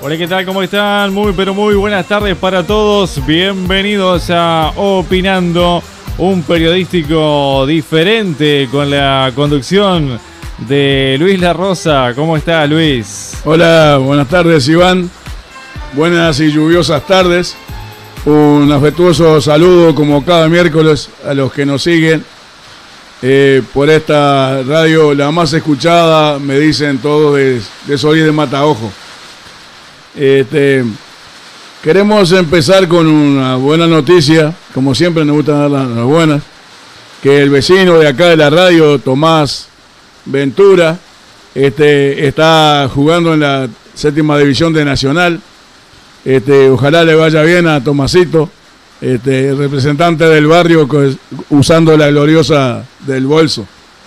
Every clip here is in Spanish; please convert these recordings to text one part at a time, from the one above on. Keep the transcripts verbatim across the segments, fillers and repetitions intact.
Hola, ¿qué tal? ¿Cómo están? Muy, pero muy buenas tardes para todos. Bienvenidos a Opinando, un periodístico diferente con la conducción de Luis La Rosa. ¿Cómo está, Luis? Hola, buenas tardes, Iván. Buenas y lluviosas tardes. Un afectuoso saludo, como cada miércoles, a los que nos siguen eh, por esta radio, la más escuchada, me dicen todos, de, de Solís de Mataojo. Este, queremos empezar con una buena noticia, como siempre nos gusta dar las, las buenas, que el vecino de acá de la radio, Tomás Ventura, este, está jugando en la séptima división de Nacional. Este, ojalá le vaya bien a Tomasito, este, representante del barrio, usando la gloriosa del bolso.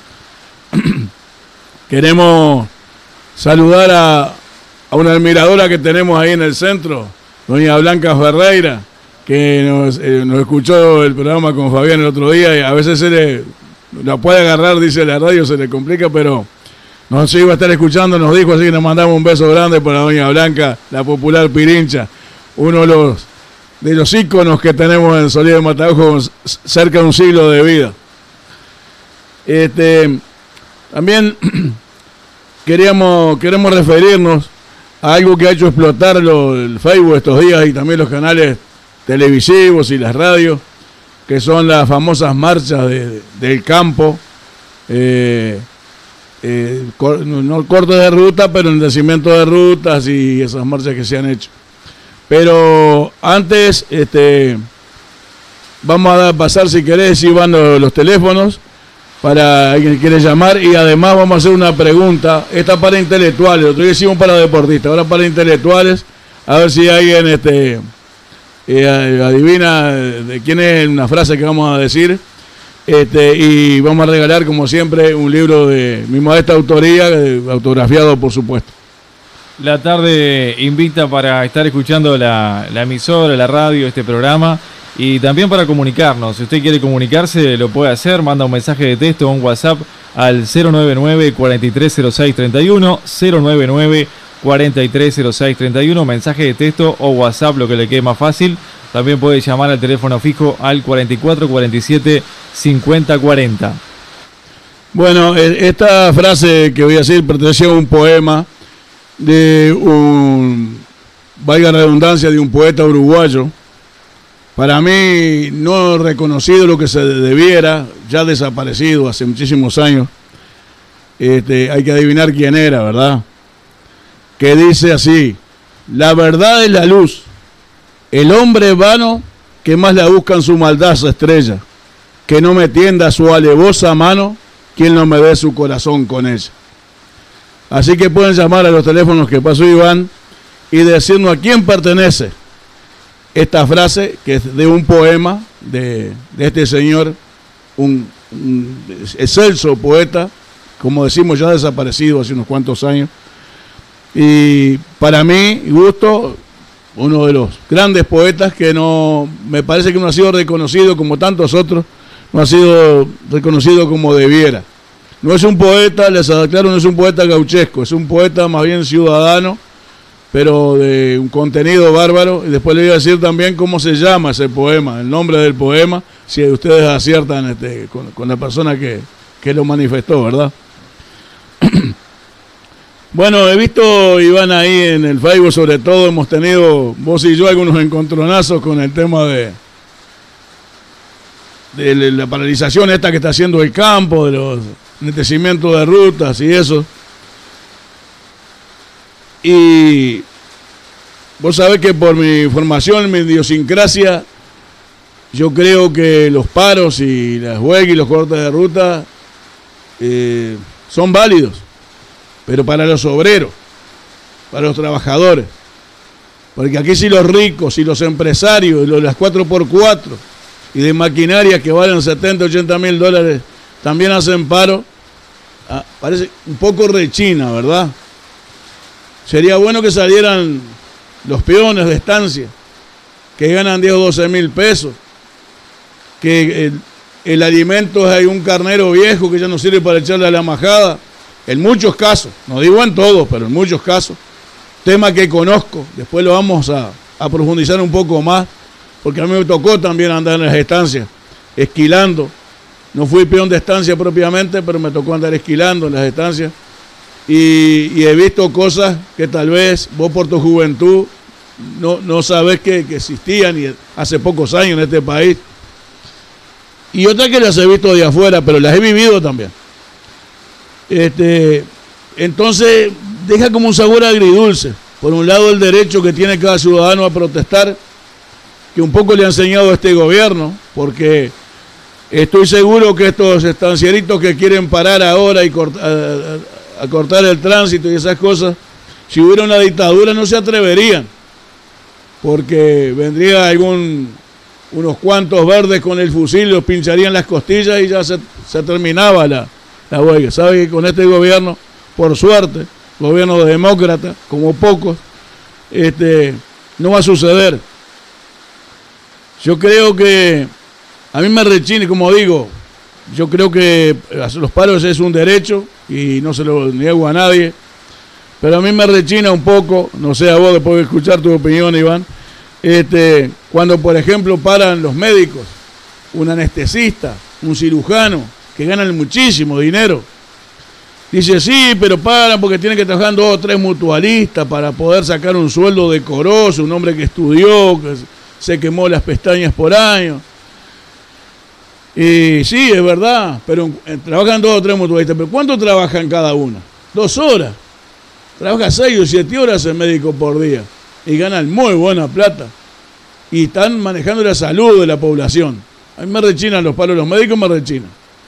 Queremos saludar a a una admiradora que tenemos ahí en el centro, doña Blanca Ferreira, que nos, eh, nos escuchó el programa con Fabián el otro día, y a veces se le la puede agarrar, dice la radio, se le complica, pero nos iba a estar escuchando, nos dijo, así que nos mandamos un beso grande para doña Blanca, la popular Pirincha, uno de los, de los íconos que tenemos en Solís de Mataojo, cerca de un siglo de vida. Este, también queríamos, queremos referirnos a algo que ha hecho explotar lo, el Facebook estos días y también los canales televisivos y las radios, que son las famosas marchas de, de, del campo, eh, eh, cor, no cortes de ruta, pero endurecimiento de rutas y esas marchas que se han hecho. Pero antes, este, vamos a pasar, si querés, Iván, los, los teléfonos para alguien que quiere llamar, y además vamos a hacer una pregunta, esta para intelectuales, otro día hicimos para deportistas, ahora para intelectuales, a ver si alguien este, eh, adivina de quién es una frase que vamos a decir, este, y vamos a regalar, como siempre, un libro de mi modesta autoría, autografiado por supuesto. La tarde invita para estar escuchando la, la emisora, la radio, este programa, y también para comunicarnos. Si usted quiere comunicarse, lo puede hacer, manda un mensaje de texto o un WhatsApp al cero nueve nueve, cuatro tres cero seis, tres uno, cero nueve nueve, cuatro tres cero seis, tres uno, mensaje de texto o WhatsApp, lo que le quede más fácil. También puede llamar al teléfono fijo al cuarenta y cuatro, cuarenta y siete, cincuenta, cuarenta. Bueno, esta frase que voy a decir pertenece a un poema de un, valga la redundancia, de un poeta uruguayo. Para mí, no reconocido lo que se debiera, ya desaparecido hace muchísimos años. Este, hay que adivinar quién era, ¿verdad? Que dice así: la verdad es la luz, el hombre vano que más la busca en su maldad se estrella, que no me tienda su alevosa mano, quien no me dé su corazón con ella. Así que pueden llamar a los teléfonos que pasó Iván y decirnos a quién pertenece esta frase, que es de un poema de, de este señor, un, un excelso poeta, como decimos, ya desaparecido hace unos cuantos años, y para mí, gusto, uno de los grandes poetas que no, me parece que no ha sido reconocido como tantos otros, no ha sido reconocido como debiera. No es un poeta, les aclaro, no es un poeta gauchesco, es un poeta más bien ciudadano, pero de un contenido bárbaro. Y después le voy a decir también cómo se llama ese poema, el nombre del poema, si ustedes aciertan este, con, con la persona que, que lo manifestó, ¿verdad? Bueno, he visto, Iván, ahí en el Facebook, sobre todo, hemos tenido, vos y yo, algunos encontronazos con el tema de, de la paralización esta que está haciendo el campo, de los endurecimientos de rutas y eso. Y vos sabés que por mi formación, mi idiosincrasia, yo creo que los paros y las huelgas y los cortes de ruta eh, son válidos, pero para los obreros, para los trabajadores. Porque aquí si los ricos, si los empresarios, los, las cuatro por cuatro y de maquinaria que valen setenta, ochenta mil dólares, también hacen paro, ah, parece un poco rechina, ¿verdad? Sería bueno que salieran los peones de estancia, que ganan diez o doce mil pesos, que el, el alimento es un carnero viejo que ya no sirve para echarle a la majada, en muchos casos, no digo en todos, pero en muchos casos, tema que conozco, después lo vamos a, a profundizar un poco más, porque a mí me tocó también andar en las estancias, esquilando. No fui peón de estancia propiamente, pero me tocó andar esquilando en las estancias. Y, y he visto cosas que tal vez vos por tu juventud no, no sabés que, que existían y hace pocos años en este país. Y otras que las he visto de afuera, pero las he vivido también. Este, entonces deja como un sabor agridulce. Por un lado el derecho que tiene cada ciudadano a protestar, que un poco le ha enseñado a este gobierno, porque estoy seguro que estos estancieritos que quieren parar ahora y cortar, a, a cortar el tránsito y esas cosas, si hubiera una dictadura no se atreverían, porque vendría algún unos cuantos verdes con el fusil, los pincharían las costillas y ya se, se terminaba la, la huelga. ¿Sabe que con este gobierno, por suerte, gobierno demócrata, como pocos, este, no va a suceder? Yo creo que, a mí me rechina, como digo, yo creo que los paros es un derecho y no se lo niego a nadie, pero a mí me rechina un poco, no sé a vos, después de escuchar tu opinión, Iván, este, cuando por ejemplo paran los médicos, un anestesista, un cirujano, que ganan muchísimo dinero. Dice, sí, pero paran porque tienen que trabajar dos o tres mutualistas para poder sacar un sueldo decoroso, un hombre que estudió, que se quemó las pestañas por año. Y sí, es verdad, pero trabajan dos o tres mutualistas. ¿Pero cuánto trabajan cada uno? Dos horas. Trabaja seis o siete horas el médico por día y ganan muy buena plata. Y están manejando la salud de la población. A mí me rechinan los paros, los médicos me rechinan.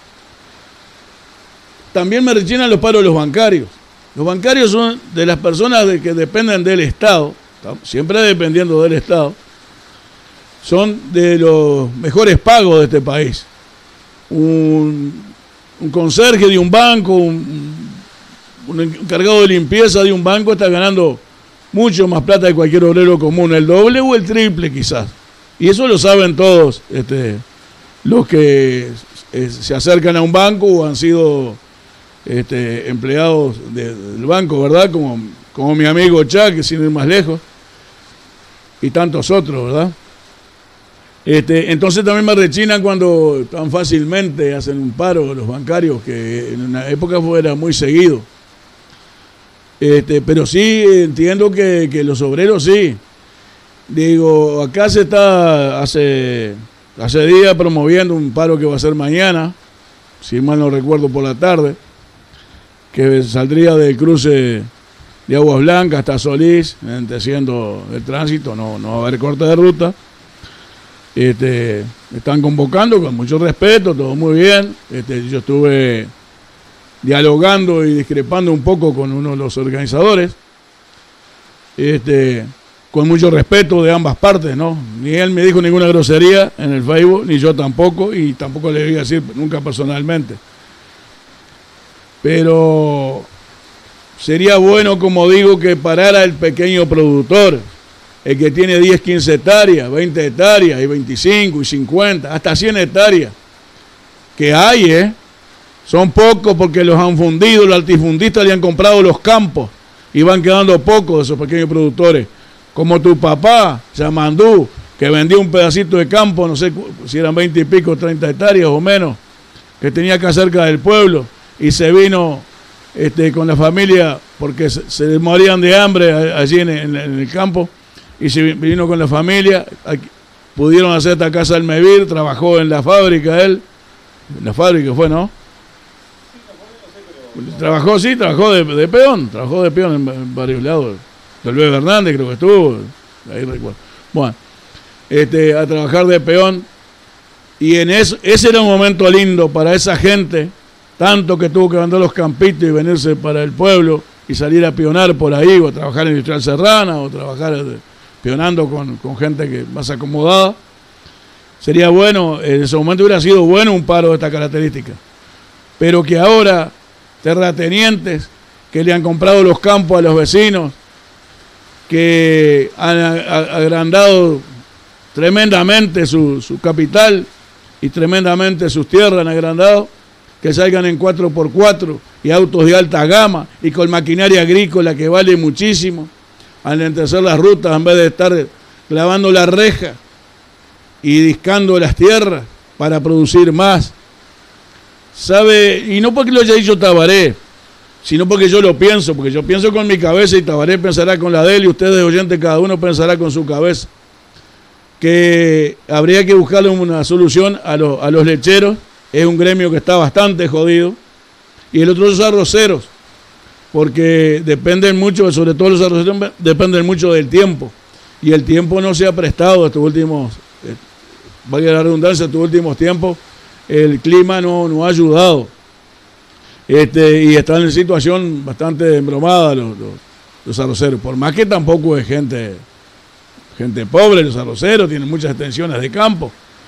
También me rechinan los paros los bancarios. Los bancarios son de las personas de que dependen del Estado, siempre dependiendo del Estado, son de los mejores pagos de este país. Un, un conserje de un banco, un, un encargado de limpieza de un banco está ganando mucho más plata que cualquier obrero común, el doble o el triple quizás. Y eso lo saben todos este, los que eh, se acercan a un banco o han sido este, empleados de, del banco, ¿verdad? Como, como mi amigo Chuck, sin ir más lejos, y tantos otros, ¿verdad? Este, entonces también me rechinan cuando tan fácilmente hacen un paro los bancarios, que en una época era muy seguido. Este, pero sí entiendo que, que los obreros sí. Digo, acá se está hace, hace días promoviendo un paro que va a ser mañana, si mal no recuerdo por la tarde, que saldría del cruce de Aguas Blancas hasta Solís, entendiendo el tránsito, no, no va a haber corte de ruta. Este, están convocando con mucho respeto, todo muy bien. Este, yo estuve dialogando y discrepando un poco con uno de los organizadores, este, con mucho respeto de ambas partes, ¿no? Ni él me dijo ninguna grosería en el Facebook, ni yo tampoco, y tampoco le voy a decir nunca personalmente. Pero sería bueno, como digo, que parara el pequeño productor, el que tiene diez, quince hectáreas, veinte hectáreas, y veinticinco, y cincuenta, hasta cien hectáreas, que hay, ¿eh? Son pocos porque los han fundido, los latifundistas le han comprado los campos y van quedando pocos de esos pequeños productores. Como tu papá, Yamandú, que vendió un pedacito de campo, no sé si eran veinte y pico, treinta hectáreas o menos, que tenía acá cerca del pueblo y se vino este, con la familia porque se, se morían de hambre allí en, en, en el campo y se vino con la familia. Aquí, pudieron hacer esta casa del Mevir, trabajó en la fábrica él, en la fábrica fue, ¿no? Trabajó, sí, trabajó de, de peón, trabajó de peón en, en varios lados. Del Luis Hernández creo que estuvo, ahí recuerdo. Bueno, este, a trabajar de peón. Y en eso, ese era un momento lindo para esa gente, tanto que tuvo que vender los campitos y venirse para el pueblo y salir a peonar por ahí, o a trabajar en Industrial Serrana, o trabajar de, peonando con, con gente que más acomodada. Sería bueno, en ese momento hubiera sido bueno un paro de esta característica. Pero que ahora terratenientes que le han comprado los campos a los vecinos, que han agrandado tremendamente su, su capital y tremendamente sus tierras han agrandado, que salgan en cuatro por cuatro y autos de alta gama y con maquinaria agrícola que vale muchísimo, a enlentecer las rutas en vez de estar clavando la reja y discando las tierras para producir más. ¿Sabe? Y no porque lo haya dicho Tabaré, sino porque yo lo pienso, porque yo pienso con mi cabeza y Tabaré pensará con la de él y ustedes oyentes cada uno pensará con su cabeza, que habría que buscarle una solución a, lo, a los lecheros. Es un gremio que está bastante jodido, y el otro los arroceros, porque dependen mucho, sobre todo los arroceros dependen mucho del tiempo, y el tiempo no se ha prestado estos últimos, eh, vaya la redundancia, estos últimos tiempos, el clima no, no ha ayudado, este, y están en situación bastante embromada los, los, los arroceros, por más que tampoco es gente, gente pobre, los arroceros tienen muchas extensiones de campo,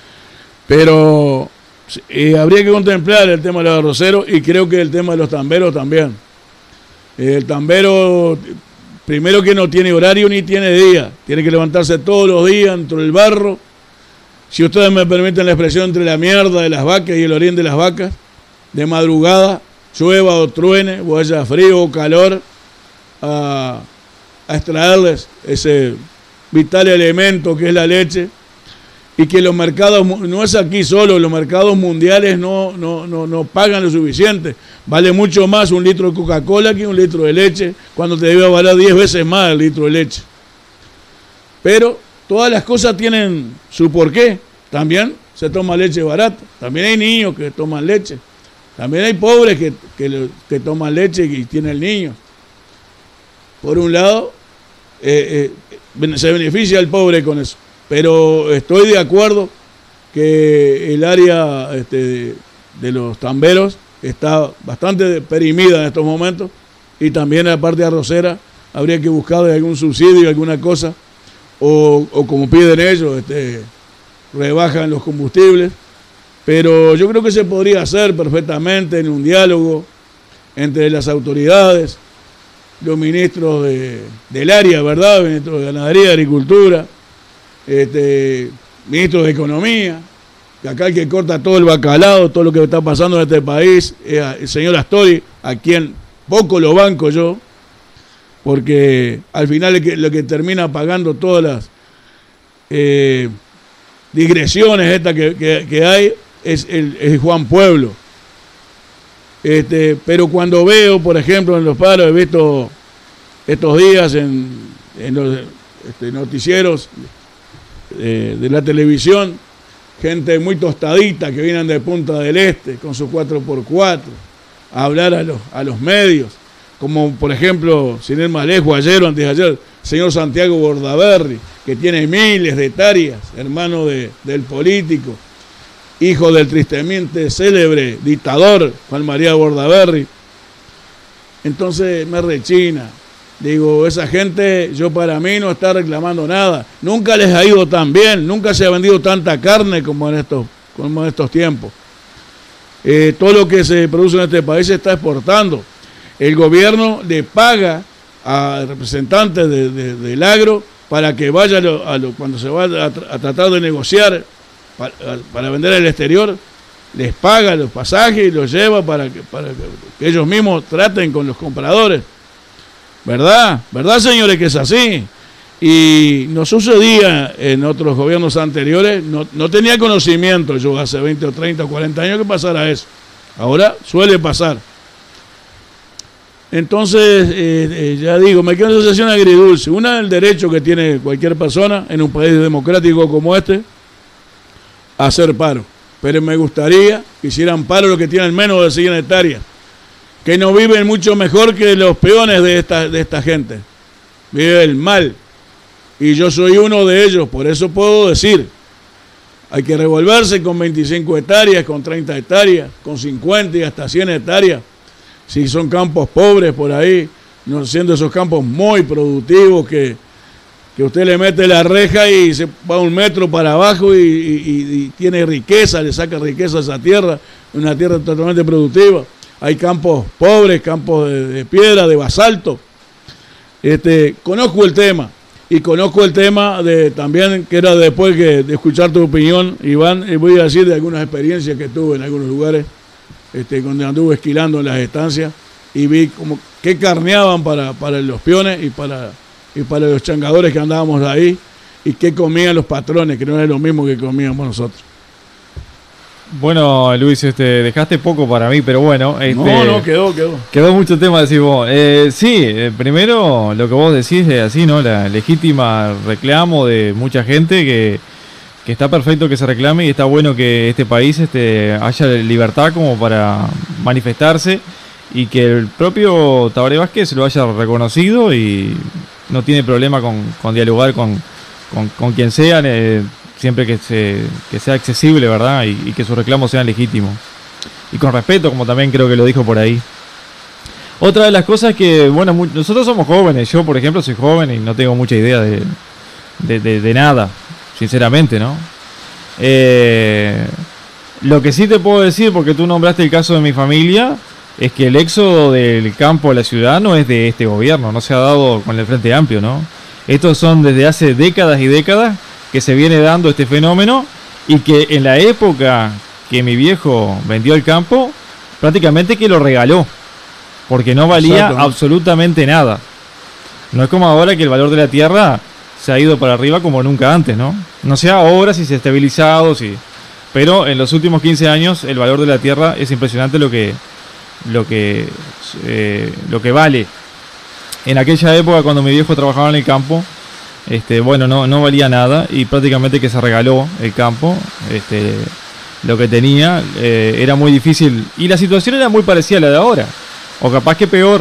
pero eh, habría que contemplar el tema de los arroceros, y creo que el tema de los tamberos también. El tambero, primero que no tiene horario ni tiene día, tiene que levantarse todos los días dentro del barro, si ustedes me permiten la expresión, entre la mierda de las vacas y el orín de las vacas, de madrugada, llueva o truene, o haya frío o calor, a, a extraerles ese vital elemento que es la leche, y que los mercados, no es aquí solo, los mercados mundiales no, no, no, no pagan lo suficiente. Vale mucho más un litro de Coca-Cola que un litro de leche, cuando te debe valer diez veces más el litro de leche. Pero todas las cosas tienen su porqué. También se toma leche barata, también hay niños que toman leche, también hay pobres que, que, que toman leche y tienen niños. Por un lado, eh, eh, se beneficia el pobre con eso. Pero estoy de acuerdo que el área este, de, de los tamberos está bastante deprimida en estos momentos, y también la parte arrocera habría que buscar algún subsidio, alguna cosa, o, o como piden ellos, este, rebajan los combustibles, pero yo creo que se podría hacer perfectamente en un diálogo entre las autoridades, los ministros de, del área, ¿verdad? Ministros de Ganadería, Agricultura, Este, ministro de Economía, que acá el que corta todo el bacalao, todo lo que está pasando en este país, es el señor Astori, a quien poco lo banco yo, porque al final el que, lo que termina pagando todas las eh, digresiones estas que, que, que hay es el es Juan Pueblo. Este, pero cuando veo, por ejemplo, en los paros, he visto estos días en, en los este, noticieros Eh, de la televisión, gente muy tostadita que vienen de Punta del Este con sus cuatro por cuatro a hablar a los, a los medios, como por ejemplo, sin ir más lejos, ayer o antes de ayer, el señor Santiago Bordaberry, que tiene miles de hectáreas, hermano de, del político, hijo del tristemente célebre dictador Juan María Bordaberry. Entonces me rechina. Digo, esa gente, yo para mí no está reclamando nada. Nunca les ha ido tan bien, nunca se ha vendido tanta carne como en estos, como en estos tiempos. Eh, todo lo que se produce en este país se está exportando. El gobierno le paga a representantes de, de, del agro para que vaya a lo, a lo, cuando se va a, a tratar de negociar para, para vender al exterior, les paga los pasajes y los lleva para que, para que ellos mismos traten con los compradores. ¿Verdad? ¿Verdad, señores, que es así? Y no sucedía en otros gobiernos anteriores, no, no tenía conocimiento yo hace veinte o treinta o cuarenta años que pasara eso. Ahora suele pasar. Entonces, eh, eh, ya digo, me queda una sensación agridulce. Una, el derecho que tiene cualquier persona en un país democrático como este a hacer paro. Pero me gustaría que hicieran paro los que tienen menos de cien hectáreas, que no viven mucho mejor que los peones de esta, de esta gente. Viven mal. Y yo soy uno de ellos, por eso puedo decir, hay que revolverse con veinticinco hectáreas, con treinta hectáreas, con cincuenta y hasta cien hectáreas. Si son campos pobres por ahí, no siendo esos campos muy productivos que, que usted le mete la reja y se va un metro para abajo y, y, y tiene riqueza, le saca riqueza a esa tierra, una tierra totalmente productiva. Hay campos pobres, campos de, de piedra, de basalto. Este, conozco el tema, y conozco el tema de también, que era después que, de escuchar tu opinión, Iván, y voy a decir de algunas experiencias que tuve en algunos lugares, este, donde anduve esquilando en las estancias, y vi como qué carneaban para, para los peones y para y para los changadores que andábamos ahí y qué comían los patrones, que no era lo mismo que comíamos nosotros. Bueno, Luis, este, dejaste poco para mí, pero bueno. Este, no, no, quedó, quedó. Quedó mucho tema, decís vos. Eh, sí, eh, primero lo que vos decís es así, ¿no? La legítima reclamo de mucha gente que, que está perfecto que se reclame y está bueno que este país este, haya libertad como para manifestarse y que el propio Tabaré Vázquez lo haya reconocido y no tiene problema con, con dialogar con, con, con quien sea. Eh, siempre que, se, que sea accesible, ¿verdad? Y, y que sus reclamos sean legítimos. Y con respeto, como también creo que lo dijo por ahí. Otra de las cosas que, bueno, mu- nosotros somos jóvenes. Yo, por ejemplo, soy joven y no tengo mucha idea de, de, de, de nada, sinceramente, ¿no? Eh, lo que sí te puedo decir, porque tú nombraste el caso de mi familia, es que el éxodo del campo a la ciudad no es de este gobierno, no se ha dado con el Frente Amplio, ¿no? Estos son desde hace décadas y décadas que se viene dando este fenómeno y que en la época que mi viejo vendió el campo, prácticamente que lo regaló, porque no valía Exacto. absolutamente nada. No es como ahora que el valor de la tierra se ha ido para arriba como nunca antes, ¿no? No sé ahora si se ha estabilizado, sí, pero en los últimos quince años el valor de la tierra es impresionante lo que, lo que, eh, lo que vale. En aquella época cuando mi viejo trabajaba en el campo, Este, bueno, no, no valía nada y prácticamente que se regaló el campo, este, lo que tenía, eh, era muy difícil y la situación era muy parecida a la de ahora, o capaz que peor.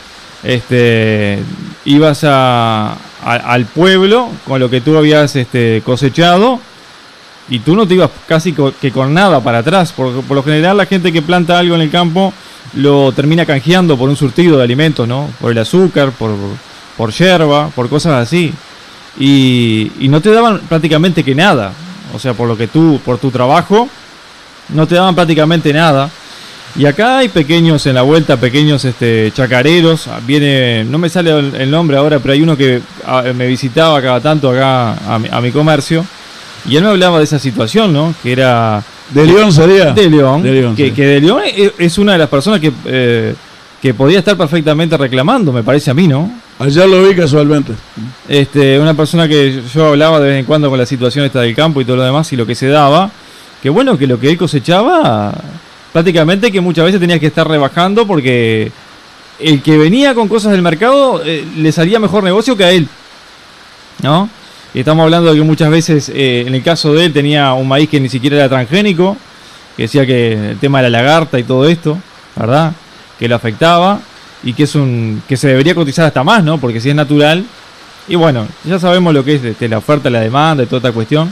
Este, ibas a, a, al pueblo con lo que tú habías este, cosechado y tú no te ibas casi co- que con nada para atrás, porque por lo general la gente que planta algo en el campo lo termina canjeando por un surtido de alimentos, ¿no? Por el azúcar, por, por yerba, por cosas así. Y, y no te daban prácticamente que nada, o sea, por lo que tú, por tu trabajo, no te daban prácticamente nada. Y acá hay pequeños en la vuelta, pequeños este, chacareros, viene, no me sale el, el nombre ahora, pero hay uno que a, me visitaba cada tanto acá a mi, a mi comercio, y él me hablaba de esa situación, ¿no? Que era... ¿De León sería? De León, de León que, sí. que de León es, es una de las personas que, eh, que podía estar perfectamente reclamando, me parece a mí, ¿no? Ayer lo vi casualmente. Este, una persona que yo hablaba de vez en cuando con la situación esta del campo y todo lo demás y lo que se daba, que bueno, que lo que él cosechaba, prácticamente que muchas veces tenía que estar rebajando porque el que venía con cosas del mercado eh, le salía mejor negocio que a él, ¿no? Y estamos hablando de que muchas veces, eh, en el caso de él, tenía un maíz que ni siquiera era transgénico, que decía que el tema de la lagarta y todo esto, ¿verdad? Que lo afectaba. Y que es un que se debería cotizar hasta más, ¿no? Porque si es natural. Y bueno, ya sabemos lo que es este, la oferta, la demanda y toda esta cuestión.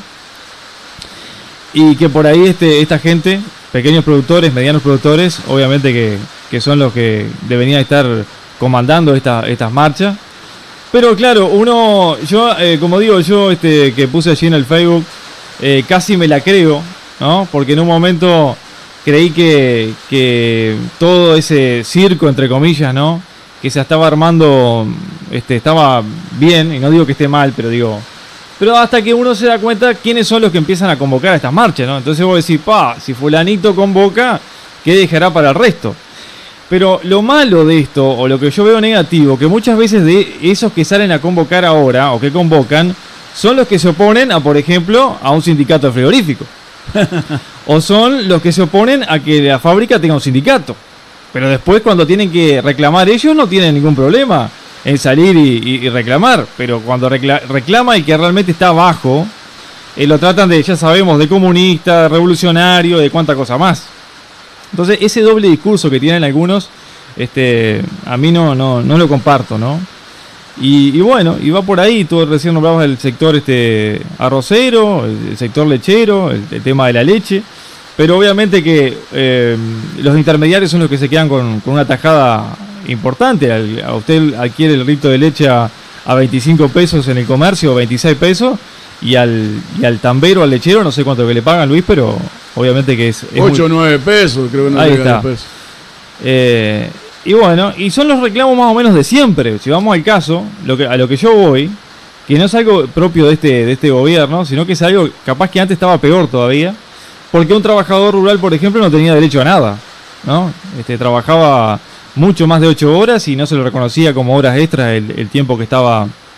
Y que por ahí este, esta gente, pequeños productores, medianos productores, obviamente que, que son los que deberían estar comandando esta, estas marchas. Pero claro, uno, yo, eh, como digo, yo este, que puse allí en el Facebook, eh, casi me la creo, ¿no? Porque en un momento... creí que, que todo ese circo, entre comillas, ¿no? Que se estaba armando, este, estaba bien, y no digo que esté mal, pero digo... Pero hasta que uno se da cuenta quiénes son los que empiezan a convocar a estas marchas, ¿no? Entonces vos decís, pa, si fulanito convoca, ¿qué dejará para el resto? Pero lo malo de esto, o lo que yo veo negativo, que muchas veces de esos que salen a convocar ahora, o que convocan, son los que se oponen a, por ejemplo, a un sindicato de frigorífico. O son los que se oponen a que la fábrica tenga un sindicato. Pero después cuando tienen que reclamar ellos no tienen ningún problema en salir y, y, y reclamar. Pero cuando recla reclama el que realmente está abajo, eh, lo tratan de, ya sabemos, de comunista, de revolucionario, de cuánta cosa más. Entonces ese doble discurso que tienen algunos, este, a mí no, no, no lo comparto, ¿no? Y, y bueno, y va por ahí, tú recién nombrabas el sector este arrocero, el, el sector lechero, el, el tema de la leche, pero obviamente que eh, los intermediarios son los que se quedan con, con una tajada importante. Al, a usted adquiere el litro de leche a, a veinticinco pesos en el comercio, o veintiséis pesos, y al, y al tambero, al lechero, no sé cuánto que le pagan, Luis, pero obviamente que es... es ocho o nueve pesos, creo que no ahí llega está. pesos. Eh... Y bueno, y son los reclamos más o menos de siempre. Si vamos al caso, lo que, a lo que yo voy, que no es algo propio de este, de este gobierno, sino que es algo capaz que antes estaba peor todavía, porque un trabajador rural, por ejemplo, no tenía derecho a nada, ¿no? Este, trabajaba mucho más de ocho horas y no se le reconocía como horas extras el, el tiempo que estaba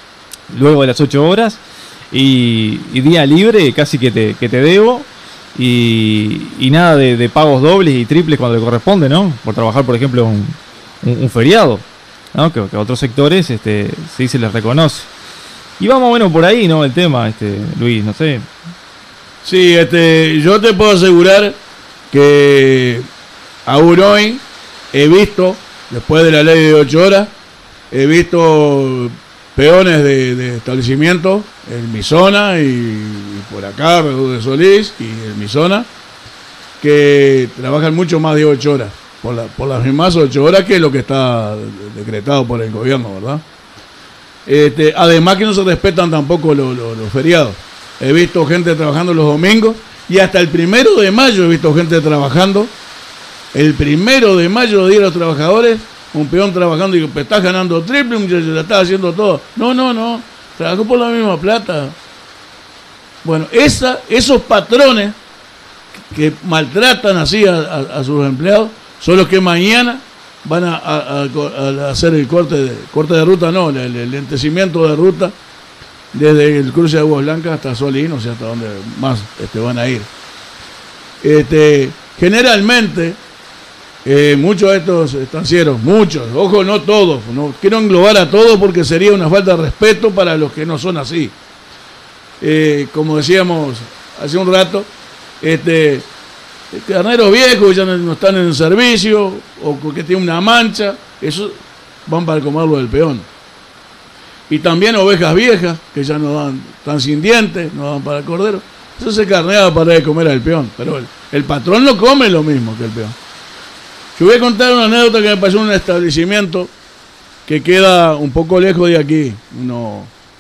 luego de las ocho horas, y, y día libre casi que te, que te debo, y, y nada de, de pagos dobles y triples cuando le corresponde, ¿no? Por trabajar, por ejemplo, un, un, un feriado, ¿no? Que, que a otros sectores este, sí se les reconoce. Y vamos, bueno, por ahí, ¿no? El tema, este, Luis, no sé. Sí, este, yo te puedo asegurar que aún hoy he visto, después de la ley de ocho horas, he visto peones de, de establecimientos en mi zona y, y por acá, Redú de Solís y en mi zona, que trabajan mucho más de ocho horas, por, la, por las mismas ocho horas que es lo que está decretado por el gobierno, ¿verdad? Este, además que no se respetan tampoco los, los, los feriados. He visto gente trabajando los domingos y hasta el primero de mayo he visto gente trabajando. El primero de mayo, Día de los Trabajadores, un peón trabajando y digo, estás ganando triple, muchacho, la estás haciendo todo. No, no, no, trabajó por la misma plata. Bueno, esa, esos patrones que maltratan así a, a, a sus empleados son los que mañana van a, a, a, a hacer el corte de, corte de ruta, no, el, el lentecimiento de ruta desde el cruce de Aguas Blancas hasta Solís, no sé hasta dónde más este, van a ir. Este, generalmente, eh, muchos de estos estancieros, muchos, ojo, no todos, no quiero englobar a todos porque sería una falta de respeto para los que no son así. Eh, como decíamos hace un rato, este, carneros viejos ya no, no están en el servicio, o porque tienen una mancha, eso van para comerlo del peón. Y también ovejas viejas, que ya no dan, están sin dientes, no dan para el cordero. Eso se carneaba para de comer al peón, pero el, el patrón no come lo mismo que el peón. Yo voy a contar una anécdota que me pasó en un establecimiento que queda un poco lejos de aquí, unos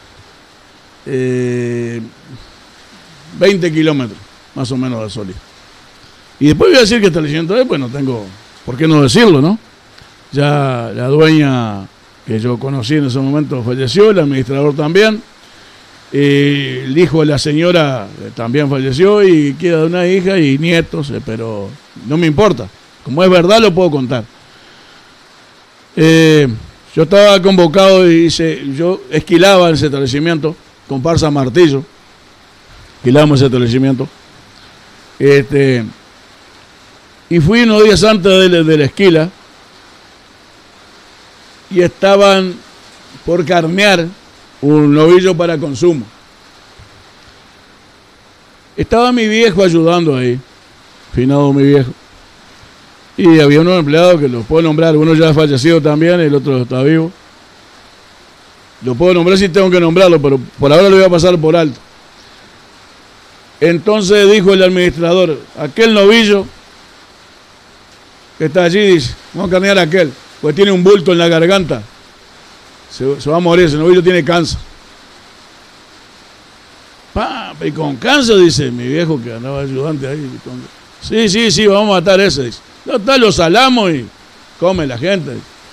eh, veinte kilómetros, más o menos de Solís. Y después voy a decir que establecimiento es, pues no tengo por qué no decirlo, ¿no? Ya la dueña que yo conocí en ese momento falleció, el administrador también, eh, el hijo de la señora también falleció y queda una hija y nietos, eh, pero no me importa, como es verdad lo puedo contar. Eh, yo estaba convocado y hice, yo esquilaba en ese establecimiento, comparsa martillo, esquilamos ese establecimiento, este, y fui unos días antes de, de la esquila, y estaban por carnear un novillo para consumo. Estaba mi viejo ayudando ahí, finado mi viejo. Y había unos empleados que los puedo nombrar, uno ya ha fallecido también, el otro está vivo. Lo puedo nombrar si tengo que nombrarlo, pero por ahora lo voy a pasar por alto. Entonces dijo el administrador, aquel novillo que está allí, dice, vamos a carnear a aquel, pues tiene un bulto en la garganta, se, se va a morir, ese novillo tiene cáncer. Pa, y con cáncer, dice mi viejo que andaba ayudante ahí. Sí, sí, sí, vamos a matar ese, dice. No, tal, lo salamos y come la gente.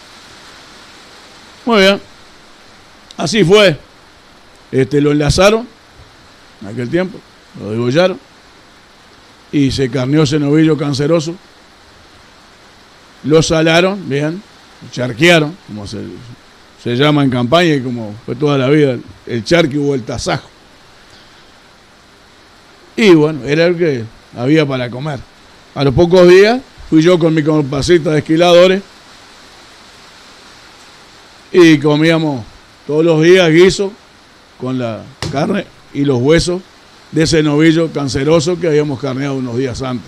Muy bien. Así fue. Este, lo enlazaron en aquel tiempo, lo degollaron y se carneó ese novillo canceroso. Lo salaron, bien, charquearon, como se, se llama en campaña y como fue toda la vida, el charque o el tasajo. Y bueno, era el que había para comer. A los pocos días fui yo con mi compasita de esquiladores y comíamos todos los días guiso con la carne y los huesos de ese novillo canceroso que habíamos carneado unos días antes.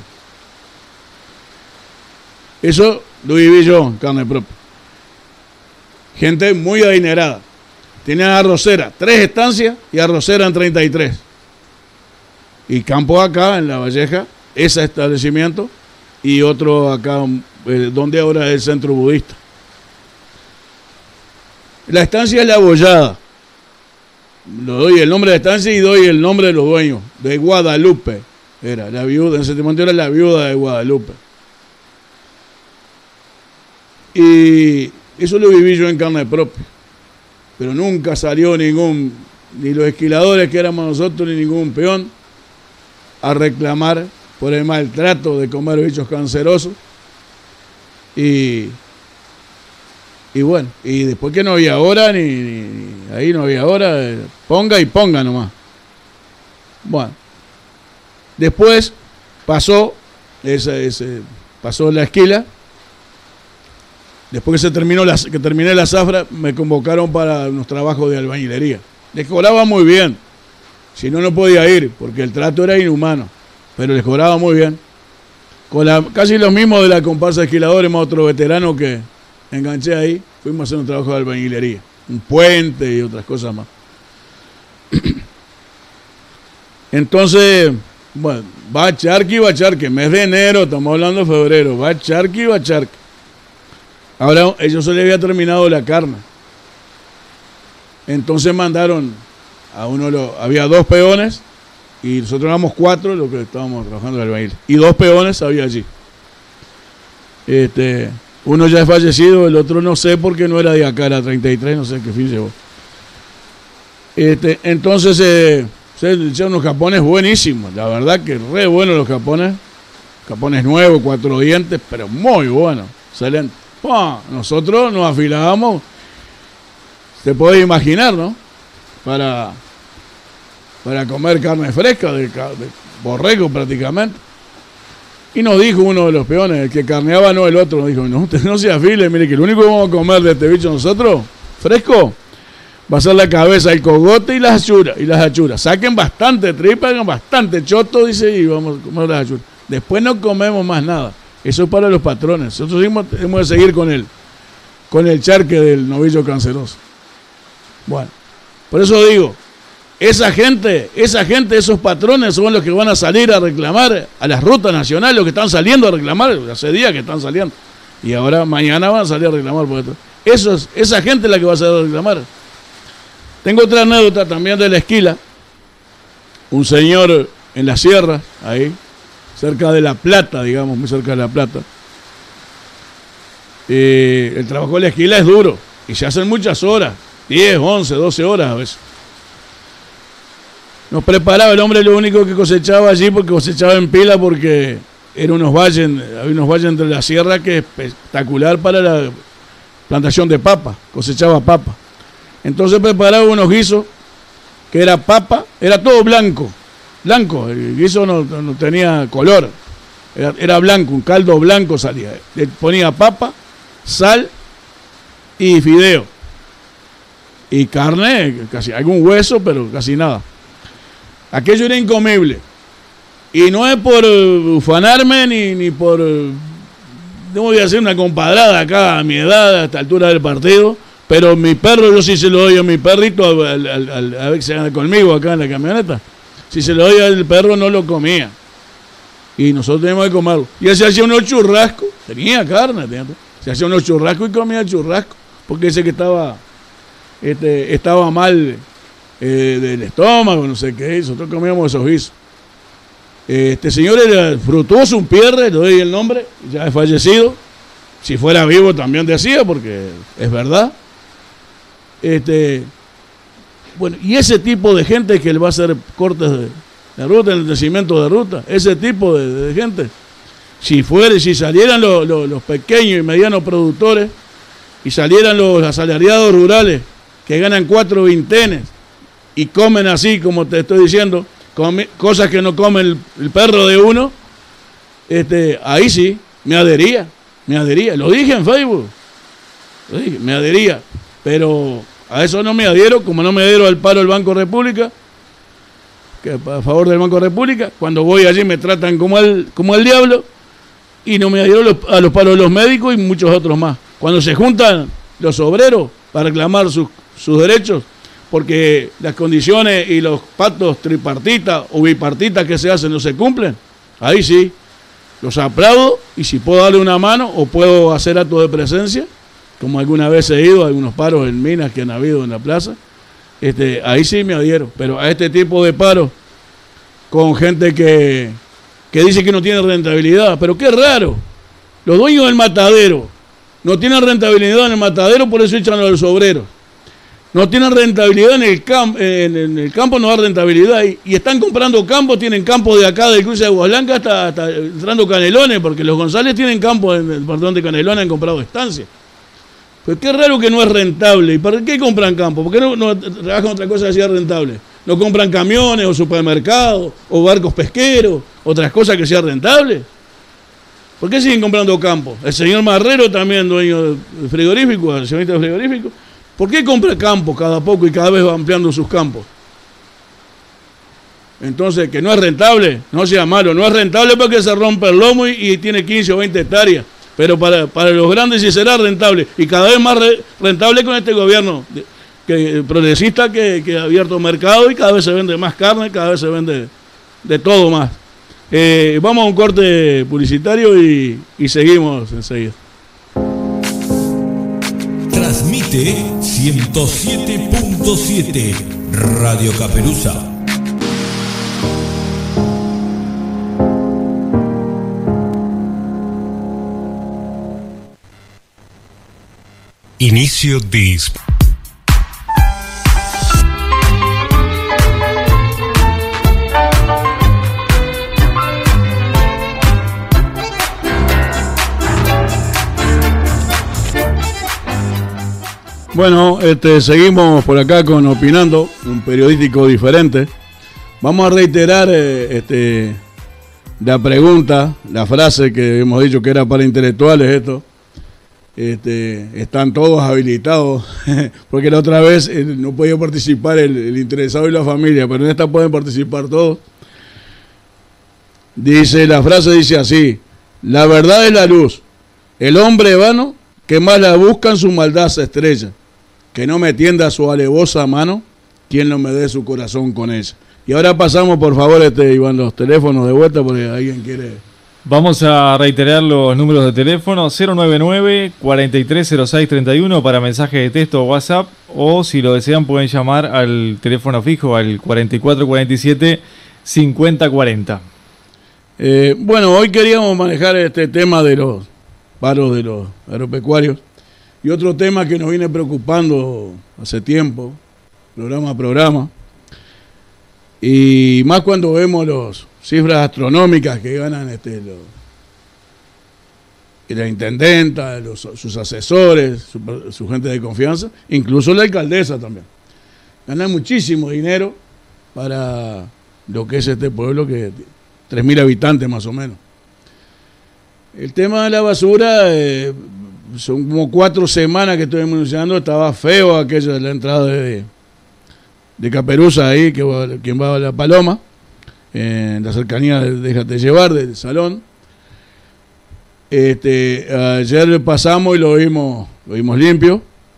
Eso lo viví yo en carne propia. Gente muy adinerada. Tenían arrocera, tres estancias y arrocera en treinta y tres. Y campo acá en La Valleja, ese establecimiento, y otro acá, eh, donde ahora es el centro budista. La estancia es La Bollada. Lo doy el nombre de la estancia y doy el nombre de los dueños. De Guadalupe. Era la viuda, en ese momento era la viuda de Guadalupe. Y eso lo viví yo en carne propia. Pero nunca salió ningún, ni los esquiladores que éramos nosotros, ni ningún peón a reclamar por el maltrato de comer bichos cancerosos. Y, y bueno, y después que no había hora ni, ni ahí no había hora, eh, ponga y ponga nomás. Bueno, después pasó, esa, ese, pasó la esquila, después que, se terminó la, que terminé la zafra, me convocaron para unos trabajos de albañilería. Les cobraba muy bien, si no, no podía ir, porque el trato era inhumano, pero les cobraba muy bien. Con la, casi los mismos de la comparsa de esquiladores, más otro veterano que enganché ahí, fuimos a hacer un trabajo de albañilería, un puente y otras cosas más. Entonces, bueno, va charqui, va charqui, mes de enero, estamos hablando de febrero, va charqui, va charqui. Ahora ellos se les había terminado la carne. Entonces mandaron a uno, lo, había dos peones, y nosotros éramos cuatro los que estábamos trabajando en el albañil. Y dos peones había allí. Este, uno ya es fallecido, el otro no sé porque no era de acá, era treinta y tres, no sé qué fin llevó. Este, entonces eh, se hicieron unos capones buenísimos, la verdad que re buenos los capones. Capones nuevos, cuatro dientes, pero muy buenos, excelente. Bah, nosotros nos afilábamos, se puede imaginar, ¿no? Para... para comer carne fresca, de, de borrego prácticamente. Y nos dijo uno de los peones, el que carneaba no el otro, nos dijo, no, usted no se afile, mire que lo único que vamos a comer de este bicho nosotros, fresco, va a ser la cabeza, el cogote y las achuras, y las achuras. Saquen bastante tripa, hagan bastante choto, dice, y vamos a comer las achuras. Después no comemos más nada. Eso es para los patrones. Nosotros hemos, hemos de seguir con el, con el charque del novillo canceroso. Bueno, por eso digo, esa gente, esa gente, esos patrones son los que van a salir a reclamar a las rutas nacionales, los que están saliendo a reclamar, hace días que están saliendo, y ahora mañana van a salir a reclamar por esto. Eso es, esa gente es la que va a salir a reclamar. Tengo otra anécdota también de la esquila. Un señor en la sierra, ahí, cerca de La Plata, digamos, muy cerca de La Plata. Eh, el trabajo de la esquila es duro, y se hacen muchas horas, diez, once, doce horas a veces. Nos preparaba, el hombre lo único que cosechaba allí, porque cosechaba en pila, porque eran unos valles, había unos valles entre la sierra que es espectacular para la plantación de papa, cosechaba papa. Entonces preparaba unos guisos, que era papa, era todo blanco, blanco, el guiso no, no tenía color, era, era blanco, un caldo blanco salía. Le ponía papa, sal y fideo. Y carne, casi algún hueso, pero casi nada. Aquello era incomible. Y no es por ufanarme ni, ni por... No voy a hacer una compadrada acá a mi edad, a esta altura del partido, pero mi perro, yo sí se lo doy a mi perrito, al, al, al, a ver que se anda conmigo acá en la camioneta. Si se lo doy al perro, no lo comía. Y nosotros teníamos que comerlo. Y él se hacía unos churrascos, tenía carne, tenía, se hacía unos churrascos y comía churrasco, porque ese que estaba, este, estaba mal... Eh, del estómago, no sé qué, nosotros comíamos esos guisos. Este señor era Frutuoso, un pierre, le doy el nombre, ya es fallecido. Si fuera vivo también decía, porque es verdad. Este, bueno, y ese tipo de gente que le va a hacer cortes de, de ruta, enlentecimiento de ruta, ese tipo de, de gente, si fuera, si salieran los, los, los pequeños y medianos productores, y salieran los asalariados rurales que ganan cuatro vintenes, y comen así, como te estoy diciendo, come, cosas que no come el, el perro de uno, este, ahí sí, me adhería, me adhería. Lo dije en Facebook, lo dije, me adhería, pero a eso no me adhiero, como no me adhiero al paro del Banco República, que a favor del Banco República, cuando voy allí me tratan como el, como el diablo, y no me adhiero a los, a los paros de los médicos y muchos otros más. Cuando se juntan los obreros para reclamar sus, sus derechos, porque las condiciones y los pactos tripartitas o bipartitas que se hacen no se cumplen, ahí sí, los aplaudo, y si puedo darle una mano o puedo hacer acto de presencia, como alguna vez he ido a algunos paros en minas que han habido en la plaza, este, ahí sí me adhiero. Pero a este tipo de paros con gente que, que dice que no tiene rentabilidad, pero qué raro, los dueños del matadero no tienen rentabilidad en el matadero, por eso echan a los obreros. No tienen rentabilidad en el campo, en, en el campo no da rentabilidad, y, y están comprando campos, tienen campo de acá del cruce de Aguas Blancas hasta, hasta entrando Canelones, porque los González tienen campo en el perdón de Canelones, han comprado estancias. Pues qué raro que no es rentable. ¿Y para qué compran campo? ¿Por qué no, no trabajan otra cosa que sea rentable? ¿No compran camiones o supermercados o barcos pesqueros? ¿Otras cosas que sean rentables? ¿Por qué siguen comprando campo? El señor Marrero, también dueño del frigorífico, accionista del frigorífico, ¿por qué compra campo cada poco y cada vez va ampliando sus campos? Entonces, que no es rentable, no sea malo, no es rentable porque se rompe el lomo y, y tiene quince o veinte hectáreas. Pero para, para los grandes sí será rentable, y cada vez más re, rentable con este gobierno que, progresista que, que ha abierto mercado, y cada vez se vende más carne, cada vez se vende de todo más. Eh, vamos a un corte publicitario y, y seguimos enseguida. Transmite ciento siete punto siete Radio Caperuza. Inicio de... Bueno, este, seguimos por acá con Opinando, un periodístico diferente. Vamos a reiterar eh, este, la pregunta, la frase que hemos dicho que era para intelectuales esto. Este, están todos habilitados, porque la otra vez eh, no podía participar el, el interesado y la familia, pero en esta pueden participar todos. Dice, la frase dice así: la verdad es la luz, el hombre vano que más la busca en su maldad se estrella, que no me tienda su alevosa mano, quien no me dé su corazón con ella. Y ahora pasamos, por favor, este, Iván, los teléfonos de vuelta, porque alguien quiere... Vamos a reiterar los números de teléfono: cero nueve nueve, cuarenta y tres cero seis, treinta y uno para mensaje de texto o WhatsApp, o si lo desean pueden llamar al teléfono fijo al cuarenta y cuatro cuarenta y siete, cincuenta cuarenta. Eh, bueno, hoy queríamos manejar este tema de los paros de los agropecuarios y otro tema que nos viene preocupando hace tiempo, programa a programa, y más cuando vemos los cifras astronómicas que ganan este, los, la intendenta, los, sus asesores, su, su gente de confianza, incluso la alcaldesa también. Ganan muchísimo dinero para lo que es este pueblo, que tres mil habitantes más o menos. El tema de la basura, eh, son como cuatro semanas que estoy anunciando, estaba feo aquello de la entrada de, de Caperuza ahí, que va, quien va a La Paloma, en la cercanía de Déjate Llevar, del salón. Este, ayer pasamos y lo vimos, lo vimos limpio.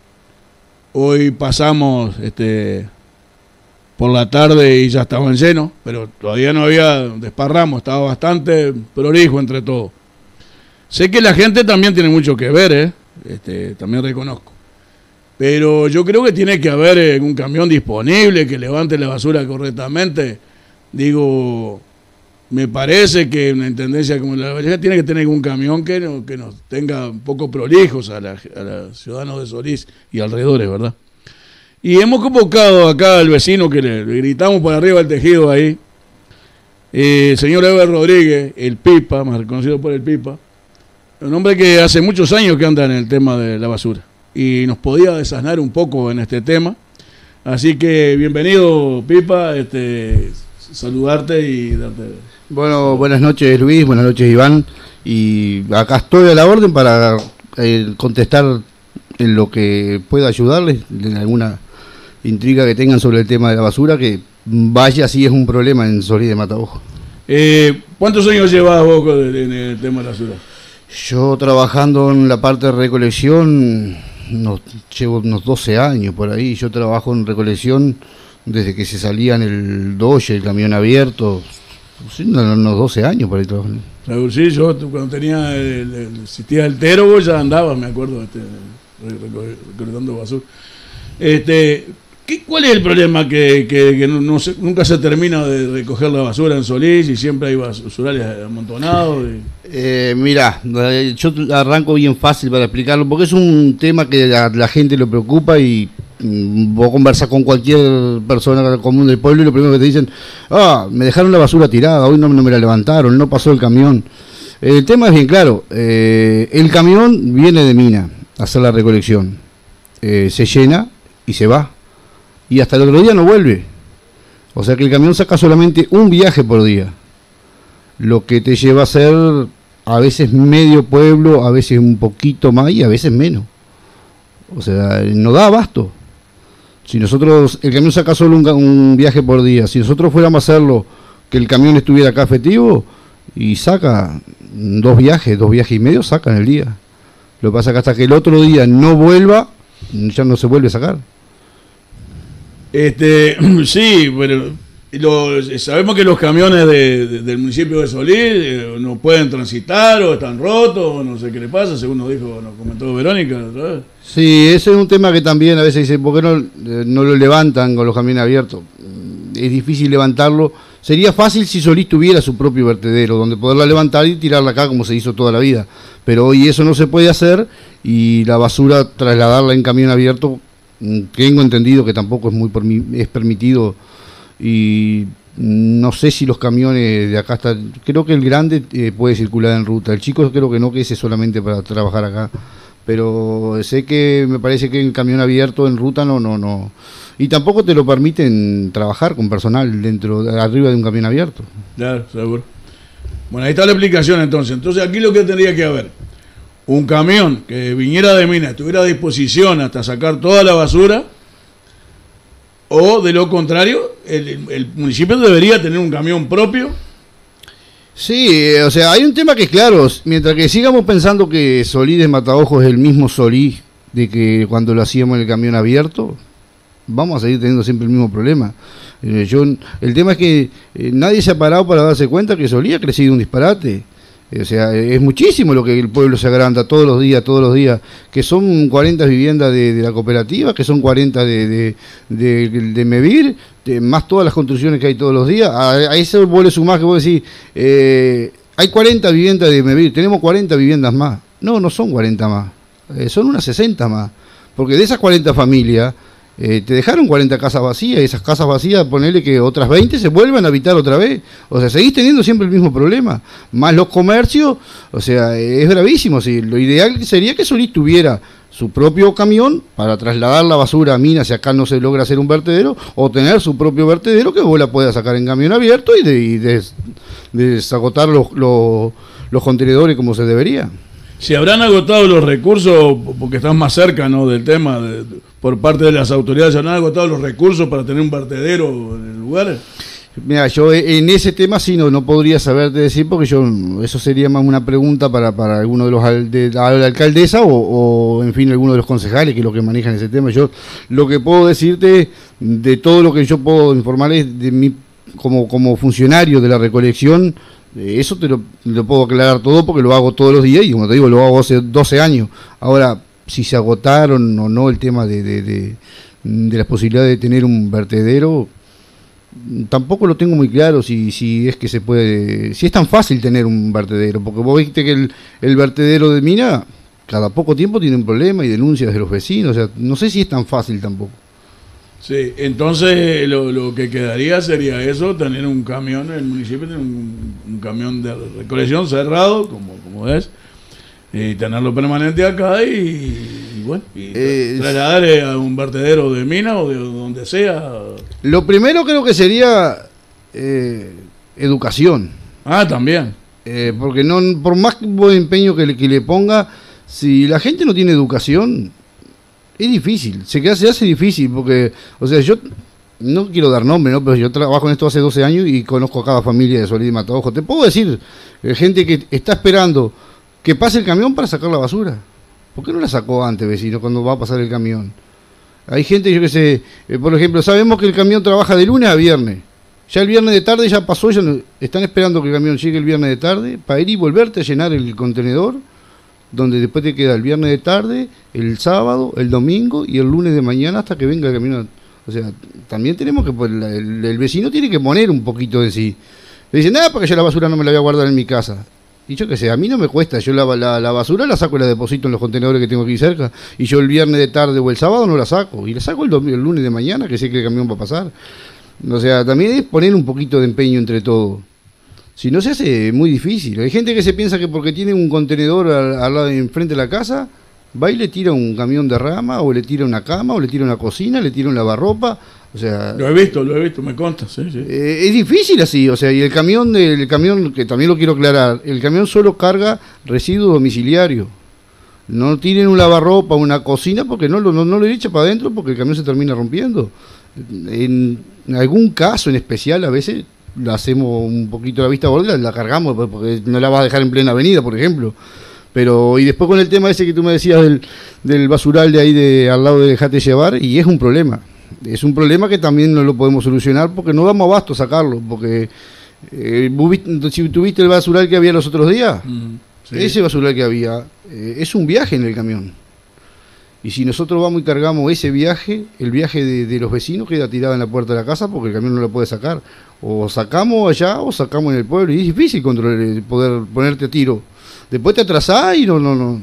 Hoy pasamos este, por la tarde y ya estaban llenos, pero todavía no había desparramo, estaba bastante prolijo entre todos. Sé que la gente también tiene mucho que ver, ¿eh? Este, también reconozco. Pero yo creo que tiene que haber eh, un camión disponible que levante la basura correctamente. Digo, me parece que una intendencia como la Valleja tiene que tener un camión que, no, que nos tenga un poco prolijos a, la, a los ciudadanos de Solís y alrededores, ¿verdad? Y hemos convocado acá al vecino que le, le gritamos por arriba el tejido ahí, eh, el señor Eber Rodríguez, el Pipa, más reconocido por el Pipa, un hombre que hace muchos años que anda en el tema de la basura y nos podía desasnar un poco en este tema. Así que bienvenido, Pipa, este... saludarte y darte... Bueno, buenas noches Luis, buenas noches Iván, y acá estoy a la orden para eh, contestar en lo que pueda ayudarles, en alguna intriga que tengan sobre el tema de la basura, que vaya si es un problema en Solís de Mataojo. Eh, ¿Cuántos años llevas vos en el tema de la basura? Yo trabajando en la parte de recolección, no, llevo unos doce años por ahí. Yo trabajo en recolección desde que se salía en el Doge, el camión abierto, sí, unos doce años por ahí trabajo. Sí, yo cuando tenía el, el, existía el Tero, vos ya andabas, me acuerdo, este, recolectando basura. Este, ¿qué, ¿Cuál es el problema que, que, que no, no se, nunca se termina de recoger la basura en Solís y siempre hay basurales amontonados? Y... Eh, mirá, yo arranco bien fácil para explicarlo, porque es un tema que a la gente lo preocupa y vos conversás con cualquier persona común del pueblo y lo primero que te dicen: ah, me dejaron la basura tirada, hoy no, no me la levantaron, no pasó el camión. El tema es bien claro, eh, el camión viene de mina a hacer la recolección. Eh, se llena y se va. Y hasta el otro día no vuelve. O sea que el camión saca solamente un viaje por día. Lo que te lleva a hacer a veces medio pueblo, a veces un poquito más y a veces menos. O sea, no da abasto. Si nosotros, el camión saca solo un, un viaje por día, si nosotros fuéramos a hacerlo, que el camión estuviera acá efectivo, y saca dos viajes, dos viajes y medio, saca en el día. Lo que pasa es que hasta que el otro día no vuelva, ya no se vuelve a sacar. Este, sí, pero lo, sabemos que los camiones de, de, del municipio de Solís eh, no pueden transitar o están rotos, o no sé qué le pasa, según nos dijo, nos comentó Verónica otra vez. Sí, ese es un tema que también a veces dicen, ¿por qué no, eh, no lo levantan con los camiones abiertos? Es difícil levantarlo. Sería fácil si Solís tuviera su propio vertedero, donde poderla levantar y tirarla acá como se hizo toda la vida. Pero hoy eso no se puede hacer y la basura trasladarla en camión abierto, tengo entendido que tampoco es muy es permitido y no sé si los camiones de acá están, creo que el grande eh, puede circular en ruta, el chico creo que no, que ese es solamente para trabajar acá, pero sé que me parece que el camión abierto en ruta no, no, no, y tampoco te lo permiten trabajar con personal dentro, arriba de un camión abierto. Claro, seguro. Bueno, ahí está la explicación entonces. Entonces aquí lo que tendría que haber, un camión que viniera de Mina, estuviera a disposición hasta sacar toda la basura, o de lo contrario, el, el municipio debería tener un camión propio. Sí, o sea, hay un tema que es claro, mientras que sigamos pensando que Solís de Mataojo es el mismo Solís de que cuando lo hacíamos en el camión abierto, vamos a seguir teniendo siempre el mismo problema. Eh, yo, el tema es que eh, nadie se ha parado para darse cuenta que Solís ha crecido un disparate. O sea, es muchísimo lo que el pueblo se agranda todos los días, todos los días, que son cuarenta viviendas de, de la cooperativa, que son cuarenta de, de, de, de Mevir, de, más todas las construcciones que hay todos los días. A, a eso vos le sumás que vos decís, eh, hay cuarenta viviendas de Mevir, tenemos cuarenta viviendas más. No, no son cuarenta más, eh, son unas sesenta más, porque de esas cuarenta familias, Eh, te dejaron cuarenta casas vacías, y esas casas vacías, ponele que otras veinte se vuelvan a habitar otra vez. O sea, seguís teniendo siempre el mismo problema. Más los comercios, o sea, es gravísimo. Sí, lo ideal sería que Solís tuviera su propio camión para trasladar la basura a Minas si acá no se logra hacer un vertedero, o tener su propio vertedero que vos la puedas sacar en camión abierto y, de, y des, desagotar los, los, los contenedores como se debería. Si habrán agotado los recursos, porque están más cerca, ¿no?, del tema, de, por parte de las autoridades, ¿se habrán agotado los recursos para tener un vertedero en el lugar? Mira, yo en ese tema sí no, no podría saberte decir, porque yo eso sería más una pregunta para, para alguno de los de la, la alcaldesa o, o en fin alguno de los concejales que es lo que manejan ese tema. Yo lo que puedo decirte de todo lo que yo puedo informar es de mí como, como funcionario de la recolección. Eso te lo, lo puedo aclarar todo porque lo hago todos los días y como te digo, lo hago hace doce años. Ahora, si se agotaron o no el tema de, de, de, de las posibilidades de tener un vertedero, tampoco lo tengo muy claro si, si es que se puede, si es tan fácil tener un vertedero, porque vos viste que el, el vertedero de Mina cada poco tiempo tiene un problema y denuncias de los vecinos, o sea, no sé si es tan fácil tampoco. Sí, entonces lo, lo que quedaría sería eso, tener un camión, el municipio tiene un, un camión de recolección cerrado, como, como es, y tenerlo permanente acá y, y bueno, y eh, trasladar a un vertedero de Mina o de donde sea. Lo primero creo que sería eh, educación. Ah, también. Eh, porque no, por más buen empeño que le, que le ponga, si la gente no tiene educación, es difícil, se, queda, se hace difícil, porque, o sea, yo no quiero dar nombre, ¿no? Pero yo trabajo en esto hace doce años y conozco a cada familia de Solís y Mataojo. Te puedo decir, eh, gente que está esperando que pase el camión para sacar la basura. ¿Por qué no la sacó antes, vecino, cuando va a pasar el camión? Hay gente, yo que sé, eh, por ejemplo, sabemos que el camión trabaja de lunes a viernes. Ya el viernes de tarde ya pasó, ya no, están esperando que el camión llegue el viernes de tarde para ir y volverte a llenar el contenedor, donde después te queda el viernes de tarde, el sábado, el domingo y el lunes de mañana hasta que venga el camión. O sea, también tenemos que, pues, el, el vecino tiene que poner un poquito de sí. Le dicen, nada, porque yo la basura no me la voy a guardar en mi casa. Y yo qué sé, a mí no me cuesta, yo la, la, la basura la saco y la deposito en los contenedores que tengo aquí cerca, y yo el viernes de tarde o el sábado no la saco, y la saco el, domingo, el lunes de mañana, que sé que el camión va a pasar. O sea, también es poner un poquito de empeño entre todo. Si no se hace muy difícil. Hay gente que se piensa que porque tiene un contenedor al, al lado enfrente de la casa, va y le tira un camión de rama, o le tira una cama, o le tira una cocina, le tira un lavarropa. O sea, lo he visto, lo he visto, me consta, sí, sí. Eh, es difícil así, o sea, y el camión, el camión, que también lo quiero aclarar, el camión solo carga residuos domiciliarios. No tienen un lavarropa, una cocina, porque no lo no, no lo echa para adentro, porque el camión se termina rompiendo. En, en algún caso en especial, a veces la hacemos un poquito a la vista gorda, la, la cargamos, porque no la vas a dejar en plena avenida, por ejemplo. Pero, y después con el tema ese que tú me decías del, del basural de ahí de al lado de Dejate Llevar, y es un problema. Es un problema que también no lo podemos solucionar porque no damos abasto a sacarlo. Porque eh, si tuviste el basural que había los otros días, mm, sí. Ese basural que había eh, es un viaje en el camión. Y si nosotros vamos y cargamos ese viaje, el viaje de, de los vecinos queda tirado en la puerta de la casa porque el camión no lo puede sacar. O sacamos allá o sacamos en el pueblo. Y es difícil controlar, poder ponerte a tiro. Después te atrasás y no, no, no.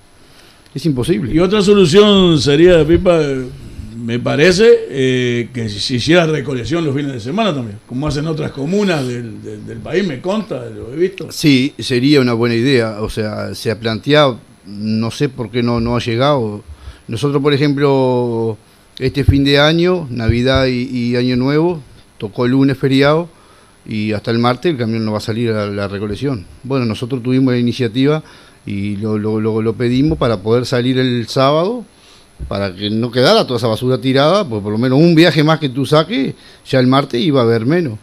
Es imposible. Y otra solución sería, Pipa, me parece, eh, que se hiciera recolección los fines de semana también, como hacen otras comunas del, del, del país, me consta, lo he visto. Sí, sería una buena idea. O sea, se ha planteado, no sé por qué no, no ha llegado. Nosotros, por ejemplo, este fin de año, Navidad y, y Año Nuevo, tocó el lunes feriado, y hasta el martes el camión no va a salir a la recolección. Bueno, nosotros tuvimos la iniciativa y lo, lo, lo, lo pedimos para poder salir el sábado, para que no quedara toda esa basura tirada, pues por lo menos un viaje más que tú saques, ya el martes iba a haber menos.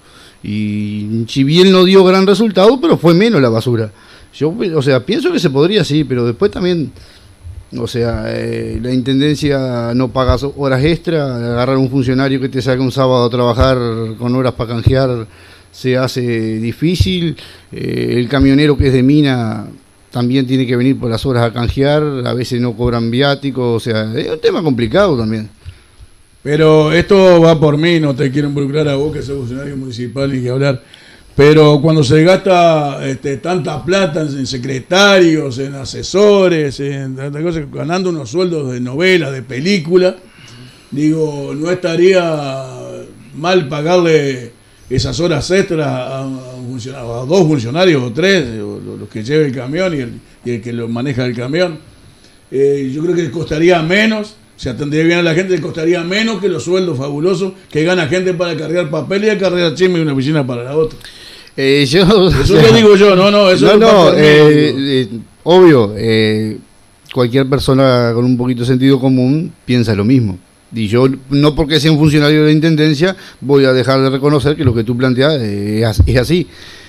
Y si bien no dio gran resultado, pero fue menos la basura. Yo, o sea, pienso que se podría, sí, pero después también, o sea, eh, la intendencia no paga horas extra, agarrar un funcionario que te saque un sábado a trabajar con horas para canjear se hace difícil. Eh, el camionero que es de mina también tiene que venir por las horas a canjear, a veces no cobran viáticos, o sea, es un tema complicado también. Pero esto va por mí, no te quiero involucrar a vos que sos funcionario municipal ni que hablar, pero cuando se gasta este, tanta plata en secretarios, en asesores, en tantas cosas, ganando unos sueldos de novela, de película, digo, no estaría mal pagarle esas horas extras a, un funcionario, a dos funcionarios o tres, o los que lleve el camión y el, y el que lo maneja el camión. Eh, yo creo que costaría menos, se atendería bien a la gente, le costaría menos que los sueldos fabulosos que gana gente para cargar papel y cargar chisme de una oficina para la otra. Eh, yo, eso lo digo yo, no, no, eso no, no, no eh, eh, obvio, eh, cualquier persona con un poquito de sentido común piensa lo mismo. Y yo, no porque sea un funcionario de la Intendencia, voy a dejar de reconocer que lo que tú planteas eh, es así.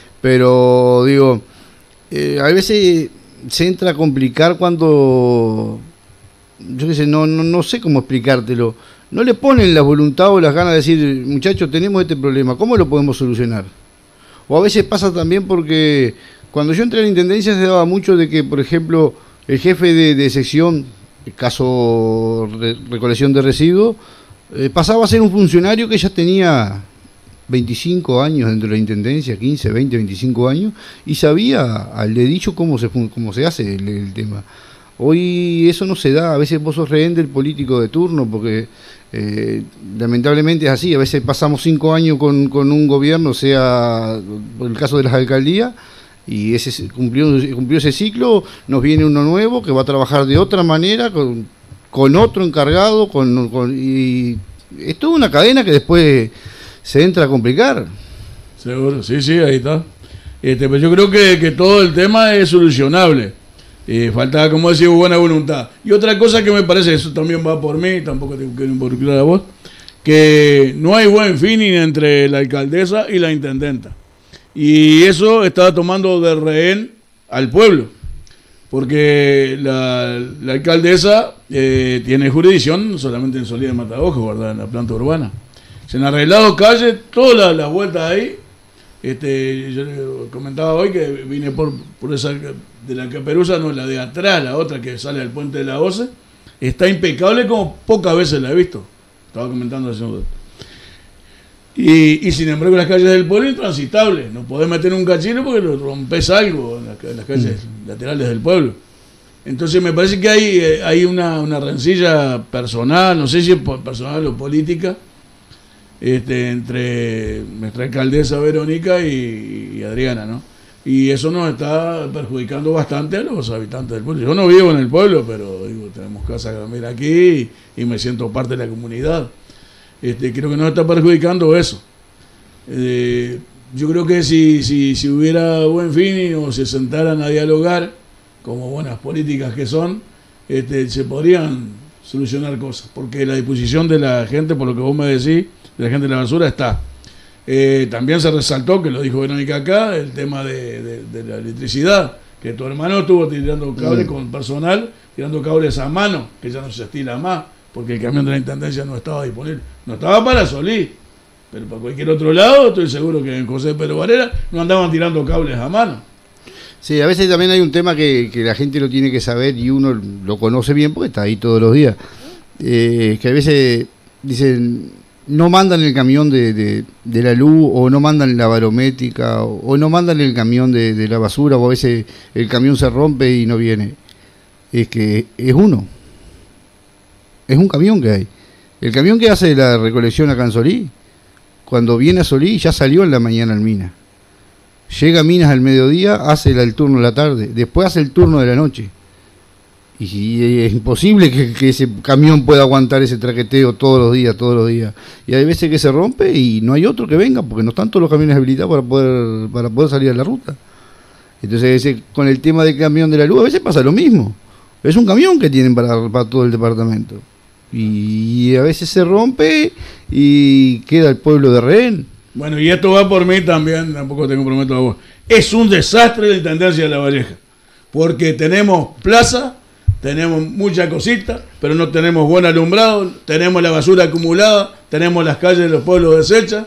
Pero, digo, eh, a veces se entra a complicar cuando, yo qué sé, no, no, no sé cómo explicártelo. No le ponen la voluntad o las ganas de decir, muchachos, tenemos este problema, ¿cómo lo podemos solucionar? O a veces pasa también porque cuando yo entré a la Intendencia se daba mucho de que, por ejemplo, el jefe de, de sección, el caso de recolección de residuos, eh, pasaba a ser un funcionario que ya tenía veinticinco años dentro de la Intendencia, quince, veinte, veinticinco años, y sabía al dedillo cómo se, cómo se hace el, el tema. Hoy eso no se da, a veces vos sos rehén del político de turno, porque eh, lamentablemente es así, a veces pasamos cinco años con, con un gobierno, sea por el caso de las alcaldías, y ese cumplió, cumplió ese ciclo, nos viene uno nuevo que va a trabajar de otra manera, con, con otro encargado, con, con, y es toda una cadena que después se entra a complicar. Seguro, sí, sí, ahí está. Este, pero yo creo que, que todo el tema es solucionable. Eh, falta, como decía, buena voluntad. Y otra cosa que me parece, eso también va por mí, tampoco te quiero involucrar a vos, que no hay buen feeling entre la alcaldesa y la intendenta. Y eso está tomando de rehén al pueblo, porque la, la alcaldesa eh, tiene jurisdicción solamente en Solís de Mataojo, ¿verdad? En la planta urbana. Se han arreglado calles, todas las la vueltas ahí. Este, yo comentaba hoy que vine por, por esa de la Caperuza, no la de atrás, la otra que sale al puente de la OCE. Está impecable como pocas veces la he visto. Estaba comentando hace un rato. Y, y sin embargo las calles del pueblo intransitables, no podés meter un cachino porque lo rompes algo en, la, en las calles mm. laterales del pueblo. Entonces me parece que hay, hay una, una rencilla personal, no sé si es personal o política, este, entre nuestra alcaldesa Verónica y, y Adriana, ¿no? Y eso nos está perjudicando bastante a los habitantes del pueblo. Yo no vivo en el pueblo, pero digo, casa a dormir aquí y, y me siento parte de la comunidad. Este, creo que nos está perjudicando eso. Eh, yo creo que si, si, si hubiera buen fin o se sentaran a dialogar, como buenas políticas que son, este, se podrían solucionar cosas, porque la disposición de la gente, por lo que vos me decís, de la gente de la basura está. Eh, también se resaltó, que lo dijo Verónica acá, el tema de, de, de la electricidad, que tu hermano estuvo tirando cables mm. con personal, tirando cables a mano, que ya no se estila más, porque el camión de la Intendencia no estaba disponible. No estaba para Solís, pero para cualquier otro lado, estoy seguro que en José Pedro Varela no andaban tirando cables a mano. Sí, a veces también hay un tema que, que la gente lo tiene que saber y uno lo conoce bien porque está ahí todos los días. Eh, que a veces dicen, no mandan el camión de, de, de la luz, o no mandan la barométrica, o, o no mandan el camión de, de la basura, o a veces el camión se rompe y no viene. Es que es uno. Es un camión que hay. El camión que hace la recolección acá en Solís, cuando viene a Solís ya salió en la mañana en Minas. Llega a Minas al mediodía, hace el turno de la tarde, después hace el turno de la noche. Y es imposible que, que ese camión pueda aguantar ese traqueteo todos los días, todos los días. Y hay veces que se rompe y no hay otro que venga, porque no están todos los camiones habilitados para poder, para poder salir a la ruta. Entonces, ese, con el tema del camión de la luz, a veces pasa lo mismo. Es un camión que tienen para, para todo el departamento. Y a veces se rompe y queda el pueblo de rehén. Bueno, y esto va por mí también, tampoco te comprometo a vos. Es un desastre la Intendencia de La Valleja, porque tenemos plaza, tenemos muchas cositas, pero no tenemos buen alumbrado, tenemos la basura acumulada, tenemos las calles de los pueblos deshechas,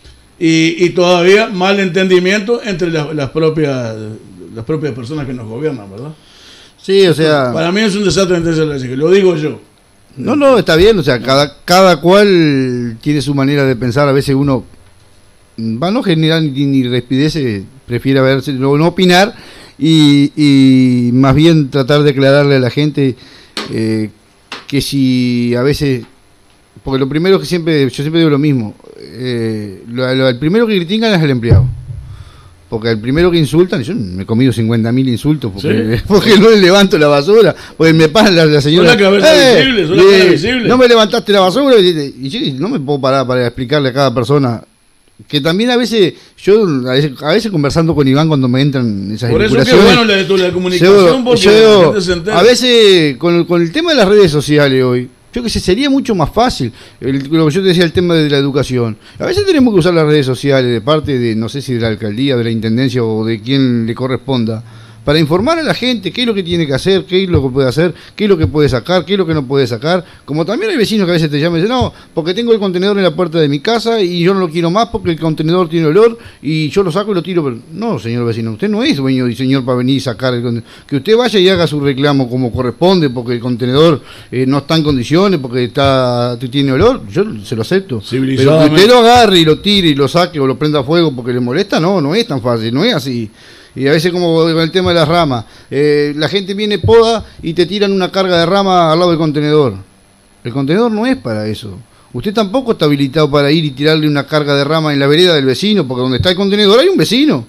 y, y todavía mal entendimiento entre las, las, propias, las propias personas que nos gobiernan, ¿verdad? Sí, o sea... Para mí es un desastre la Intendencia de La Valleja, lo digo yo. No, no, está bien, o sea, cada, cada cual tiene su manera de pensar. A veces uno va a no generar ni, ni respidece, prefiere verse, no, no opinar y, y más bien tratar de aclararle a la gente eh, que si a veces, porque lo primero que siempre, yo siempre digo lo mismo, eh, lo, lo, el primero que critican es el empleado. Porque el primero que insultan, yo me he comido cincuenta mil insultos porque, ¿sí? porque no le levanto la basura, porque me pasan la, la señora. Son la cabeza eh, visible, son la cara visible. No me levantaste la basura y, y, y no me puedo parar para explicarle a cada persona. Que también a veces, yo a veces, a veces conversando con Iván cuando me entran esas por eso que es bueno la, la comunicación, porque yo, la gente se entera. A veces con, con el tema de las redes sociales hoy, yo que sé, sería mucho más fácil, el, lo que yo te decía, el tema de la educación. A veces tenemos que usar las redes sociales de parte de, no sé si de la alcaldía, de la intendencia o de quien le corresponda, para informar a la gente qué es lo que tiene que hacer, qué es lo que puede hacer, qué es lo que puede sacar, qué es lo que no puede sacar. Como también hay vecinos que a veces te llaman y dicen, no, porque tengo el contenedor en la puerta de mi casa y yo no lo quiero más porque el contenedor tiene olor y yo lo saco y lo tiro. Pero no, señor vecino, usted no es dueño y señor para venir y sacar el contenedor. Que usted vaya y haga su reclamo como corresponde porque el contenedor eh, no está en condiciones, porque está tiene olor, yo se lo acepto. Pero que usted lo agarre y lo tire y lo saque o lo prenda a fuego porque le molesta, no, no es tan fácil, no es así. Y a veces como con el tema de las ramas, eh, la gente viene poda y te tiran una carga de rama al lado del contenedor. El contenedor no es para eso. Usted tampoco está habilitado para ir y tirarle una carga de rama en la vereda del vecino, porque donde está el contenedor hay un vecino.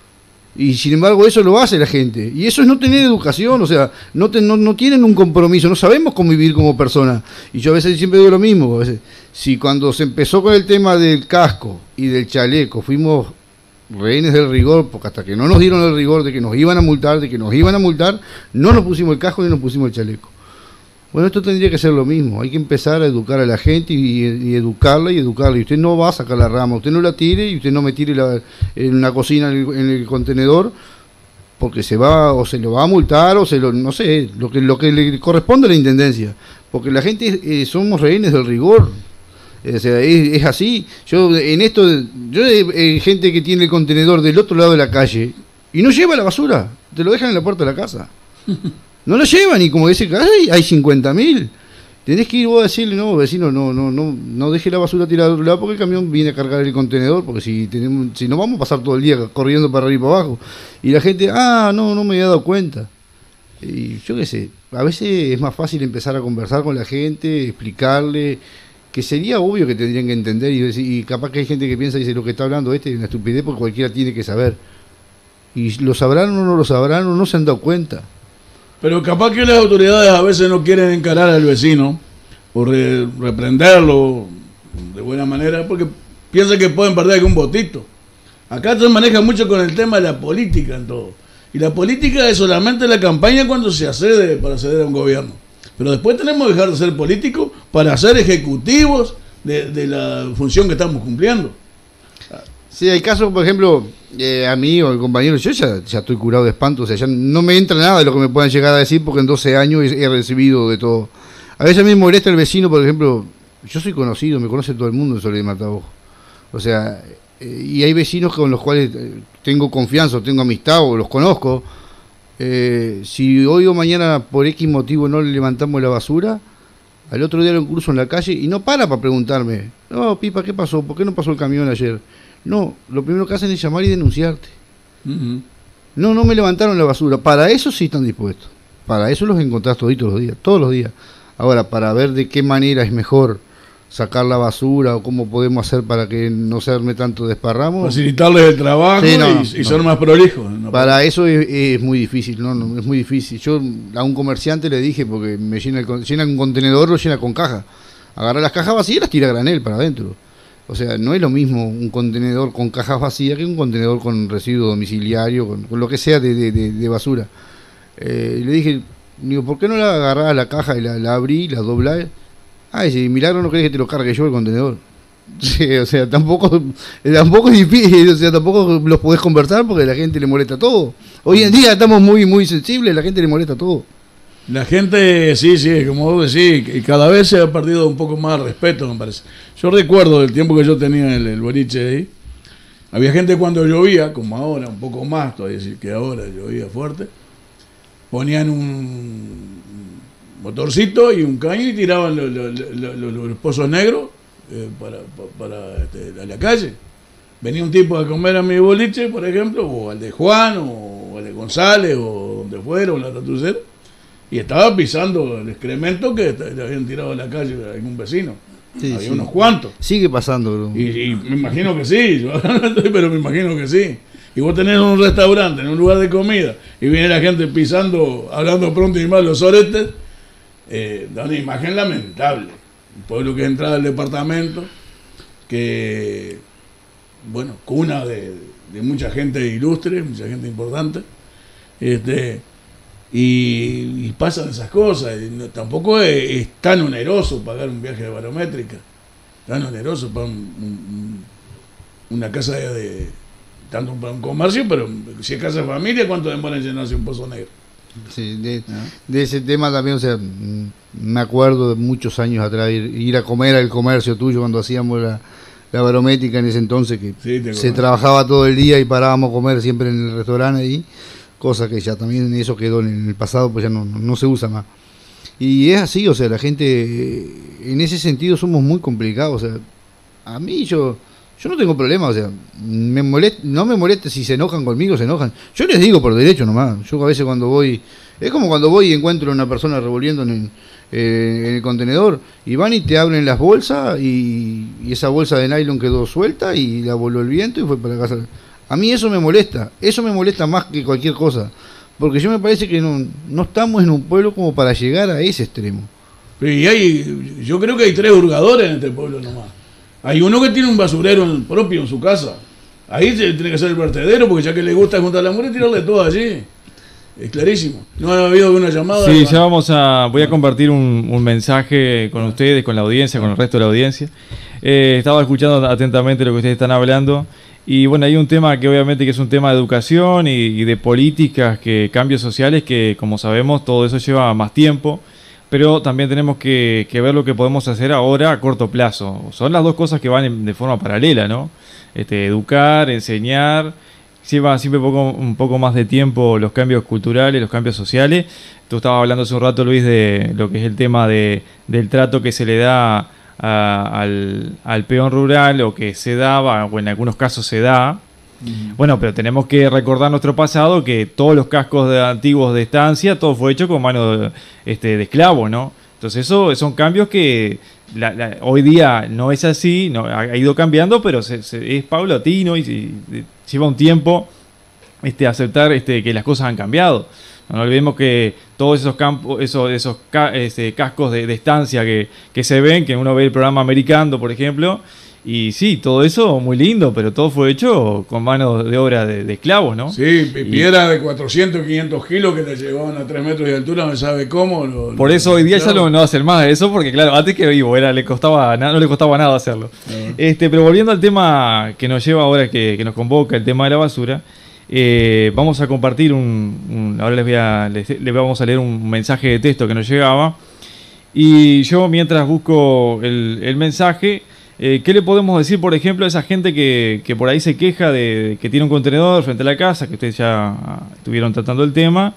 Y sin embargo eso lo hace la gente. Y eso es no tener educación, o sea, no, te, no, no tienen un compromiso, no sabemos convivir como personas. Y yo a veces siempre digo lo mismo, a veces, si cuando se empezó con el tema del casco y del chaleco, fuimos rehenes del rigor, porque hasta que no nos dieron el rigor de que nos iban a multar, de que nos iban a multar, no nos pusimos el casco ni nos pusimos el chaleco. Bueno, esto tendría que ser lo mismo, hay que empezar a educar a la gente y, y educarla y educarla. Y usted no va a sacar la rama, usted no la tire y usted no me tire la, en una cocina en el, en el contenedor, porque se va o se lo va a multar o se lo, no sé, lo que, lo que le corresponde a la intendencia, porque la gente eh, somos rehenes del rigor. O sea, es, es así. Yo en esto, yo hay gente que tiene el contenedor del otro lado de la calle y no lleva la basura, te lo dejan en la puerta de la casa. No lo llevan y como dice, hay, hay cincuenta mil. Tenés que ir vos a decirle, no, vecino, no, no, no, no deje la basura tirada al otro lado porque el camión viene a cargar el contenedor, porque si tenemos, si no vamos a pasar todo el día corriendo para arriba y para abajo. Y la gente, ah, no, no me había dado cuenta. Y yo qué sé, a veces es más fácil empezar a conversar con la gente, explicarle, que sería obvio que tendrían que entender, y, y capaz que hay gente que piensa y dice, lo que está hablando este es una estupidez porque cualquiera tiene que saber. Y lo sabrán o no lo sabrán o no se han dado cuenta. Pero capaz que las autoridades a veces no quieren encarar al vecino o re, reprenderlo de buena manera porque piensan que pueden perder algún votito. Acá se maneja mucho con el tema de la política en todo. Y la política es solamente la campaña cuando se accede para acceder a un gobierno. Pero después tenemos que dejar de ser políticos para ser ejecutivos de, de la función que estamos cumpliendo. Sí, hay casos, por ejemplo, eh, a mí o al compañero, yo ya, ya estoy curado de espanto, o sea, ya no me entra nada de lo que me puedan llegar a decir porque en doce años he, he recibido de todo. A veces a mí me molesta el vecino, por ejemplo, yo soy conocido, me conoce todo el mundo en Soledad de Mataojo. O sea, eh, y hay vecinos con los cuales tengo confianza, o tengo amistad o los conozco. Eh, si hoy o mañana por X motivo no le levantamos la basura, al otro día lo cruzo en la calle y no para para preguntarme, no, Pipa, ¿qué pasó? ¿Por qué no pasó el camión ayer? No, lo primero que hacen es llamar y denunciarte. Uh-huh. No, no me levantaron la basura. Para eso sí están dispuestos. Para eso los encontrás toditos los días, todos los días. Ahora, para ver de qué manera es mejor sacar la basura o cómo podemos hacer para que no se arme tanto desparramo. Facilitarles el trabajo sí, no, y, no, y ser no. más prolijos. No para eso es, es muy difícil, no, no, es muy difícil. Yo a un comerciante le dije, porque me llena, el, llena un contenedor, lo llena con caja. Agarra las cajas vacías y las tira a granel para adentro. O sea, no es lo mismo un contenedor con cajas vacías que un contenedor con residuo domiciliario, con, con lo que sea de, de, de, de basura. Eh, le dije, digo, ¿por qué no la agarrás la caja y la, la abrí, la doblás? Ah, ese milagro no querés que te lo cargue yo el contenedor. Sí, o sea, tampoco, tampoco es difícil, o sea, tampoco los podés conversar porque a la gente le molesta todo. Hoy en día estamos muy, muy sensibles, a la gente le molesta todo. La gente, sí, sí, como vos decís, y cada vez se ha perdido un poco más de respeto, me parece. Yo recuerdo del tiempo que yo tenía el, el boliche ahí, había gente cuando llovía, como ahora, un poco más, todavía decir que ahora llovía fuerte, ponían un motorcito y un caño y tiraban los, los, los, los, los pozos negros eh, para, para este, a la calle. Venía un tipo a comer a mi boliche, por ejemplo, o al de Juan, o al de González, o donde fuera, o la Tatucera, y estaba pisando el excremento que le habían tirado a la calle a algún vecino. Sí, había sí. unos cuantos. Sigue pasando, bro. Y, y me imagino que sí, yo, pero me imagino que sí. Y vos tenés un restaurante, en un lugar de comida, y viene la gente pisando, hablando pronto y mal los oretes, eh, da una imagen lamentable. Un pueblo que entra al departamento, que, bueno, cuna de, de mucha gente ilustre, mucha gente importante, este... Y, y pasan esas cosas. Y no, tampoco es, es tan oneroso pagar un viaje de barométrica, tan oneroso para un, un, una casa de, de tanto para un comercio, pero si es casa de familia, ¿cuánto demora en llenarse un pozo negro? Sí, de, ¿Ah? de ese tema también, o sea, me acuerdo de muchos años atrás ir, ir a comer al comercio tuyo cuando hacíamos la, la barométrica en ese entonces, que sí, se trabajaba todo el día y parábamos a comer siempre en el restaurante ahí. Cosa que ya también eso quedó en el pasado, pues ya no, no se usa más. Y es así, o sea, la gente, en ese sentido somos muy complicados, o sea, a mí yo yo no tengo problema, o sea, me molesta, no me molesta si se enojan conmigo, se enojan. Yo les digo por derecho nomás, yo a veces cuando voy, es como cuando voy y encuentro a una persona revolviendo en, eh, en el contenedor, y van y te abren las bolsas, y, y esa bolsa de nylon quedó suelta, y la voló el viento y fue para casa. A mí eso me molesta, eso me molesta más que cualquier cosa, porque yo me parece que no, no estamos en un pueblo como para llegar a ese extremo. Y hay, yo creo que hay tres hurgadores en este pueblo nomás. Hay uno que tiene un basurero propio en su casa, ahí tiene que ser el vertedero, porque ya que le gusta juntar la mugre, tirarle todo allí. Es clarísimo. ¿No ha habido una llamada? Sí, ya vamos a, voy a compartir un, un mensaje con ustedes, con la audiencia, con el resto de la audiencia. Eh, estaba escuchando atentamente lo que ustedes están hablando. Y bueno, hay un tema que obviamente que es un tema de educación y, y de políticas, que cambios sociales, que como sabemos todo eso lleva más tiempo, pero también tenemos que, que ver lo que podemos hacer ahora a corto plazo. Son las dos cosas que van en, de forma paralela, ¿no? Este, educar, enseñar, lleva siempre poco, un poco más de tiempo los cambios culturales, los cambios sociales. Tú estabas hablando hace un rato, Luis, de lo que es el tema de, del trato que se le da A, al, al peón rural, o que se daba, o en algunos casos se da. Mm. Bueno, pero tenemos que recordar nuestro pasado, que todos los cascos de, antiguos de estancia, todo fue hecho con mano de, este, de esclavo, ¿no? Entonces eso son cambios que la, la, hoy día no es así, no, ha, ha ido cambiando, pero se, se, es paulatino y, y, y lleva un tiempo este, aceptar este, que las cosas han cambiado. No olvidemos que todos esos campos, esos, esos ca, este, cascos de, de estancia que, que se ven, que uno ve el programa Americano, por ejemplo. Y sí, todo eso muy lindo, pero todo fue hecho con mano de obra de, de esclavos, ¿no? Sí, y, piedra de cuatrocientos, quinientos kilos que le llevaban a tres metros de altura, no sabe cómo. Lo, por eso hoy día ya no, no hacen más de eso, porque claro, antes que vivo, era, le costaba, no le costaba nada hacerlo. Uh-huh. Este, pero volviendo al tema que nos lleva ahora, que, que nos convoca, el tema de la basura, eh, vamos a compartir un, un ahora les voy a, les, les vamos a leer un mensaje de texto que nos llegaba, y yo mientras busco el, el mensaje, Eh, ¿qué le podemos decir, por ejemplo, a esa gente que, que por ahí se queja de, de que tiene un contenedor frente a la casa, que ustedes ya estuvieron tratando el tema?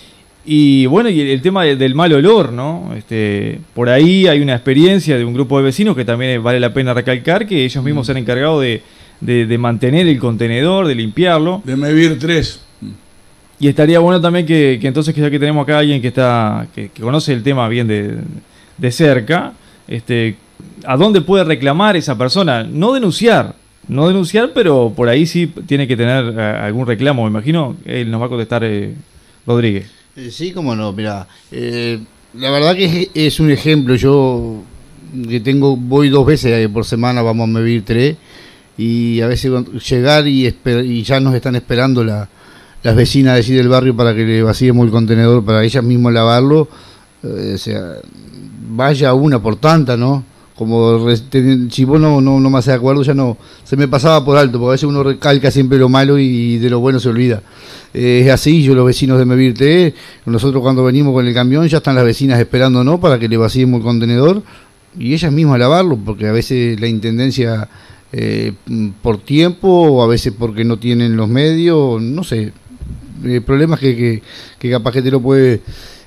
Y bueno, y el, el tema de, del mal olor, ¿no? Este, por ahí hay una experiencia de un grupo de vecinos que también vale la pena recalcar, que ellos mismos se han encargado de, de, de mantener el contenedor, de limpiarlo. De Mevir tres. Y estaría bueno también que, que entonces, que ya que tenemos acá a alguien que, está, que, que conoce el tema bien de, de cerca, este... ¿a dónde puede reclamar esa persona? No denunciar, no denunciar, pero por ahí sí tiene que tener uh, algún reclamo, me imagino. Él nos va a contestar eh, Rodríguez. Eh, sí, cómo no, mirá, eh, la verdad que es, es un ejemplo. Yo que tengo, voy dos veces por semana, vamos a medir tres, y a veces llegar y, esper, y ya nos están esperando la, las vecinas de allí del barrio para que le vaciemos el contenedor, para ellas mismas lavarlo. Eh, o sea, vaya una por tanta, ¿no? Como si vos no, no, no me haces acuerdo, ya no se me pasaba por alto, porque a veces uno recalca siempre lo malo y de lo bueno se olvida. Eh, es así. Yo, los vecinos de Mevirte, nosotros cuando venimos con el camión ya están las vecinas esperándonos para que le vaciemos el contenedor y ellas mismas lavarlo, porque a veces la intendencia eh, por tiempo, o a veces porque no tienen los medios, no sé, eh, problemas que, que, que capaz que te lo puede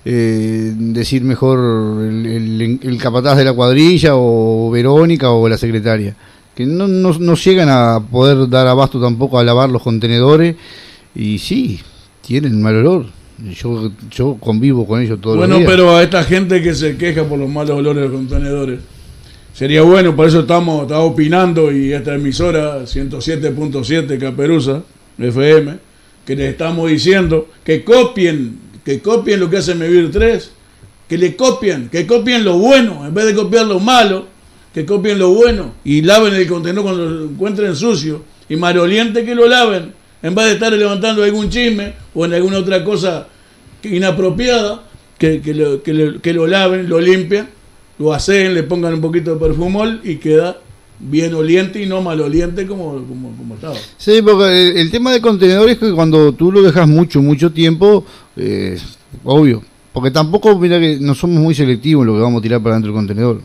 Eh, decir mejor el, el, el capataz de la cuadrilla, o Verónica, o la secretaria, que no, no, no llegan a poder dar abasto tampoco a lavar los contenedores, y sí, tienen mal olor. Yo, yo convivo con ellos todos bueno, los días. Bueno, pero a esta gente que se queja por los malos olores de los contenedores, sería bueno, por eso estamos, estamos opinando, y esta emisora ciento siete punto siete Caperuza F M, que les estamos diciendo que copien que copien lo que hace Mevir tres, que le copien, que copien lo bueno, en vez de copiar lo malo, que copien lo bueno, y laven el contenedor cuando lo encuentren sucio, y maloliente que lo laven, en vez de estar levantando algún chisme, o en alguna otra cosa inapropiada, que, que, lo, que, lo, que lo laven, lo limpian, lo aseen, le pongan un poquito de perfumol, y queda bien oliente y no maloliente como, como, como estaba. Sí, porque el, el tema del contenedor es que cuando tú lo dejas mucho, mucho tiempo, eh, obvio, porque tampoco, mira que no somos muy selectivos en lo que vamos a tirar para dentro del contenedor.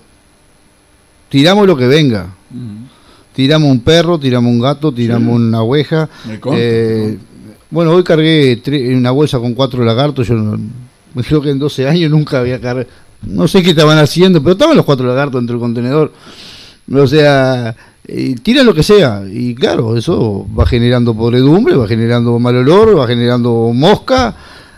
Tiramos lo que venga. Uh-huh. Tiramos un perro, tiramos un gato, tiramos sí. una oveja. Me conta, eh, me bueno, hoy cargué tre- una bolsa con cuatro lagartos. Yo no, creo que en doce años nunca había cargado. No sé qué estaban haciendo, pero estaban los cuatro lagartos dentro del contenedor. O sea, eh, tira lo que sea, y claro, eso va generando podredumbre, va generando mal olor, va generando mosca,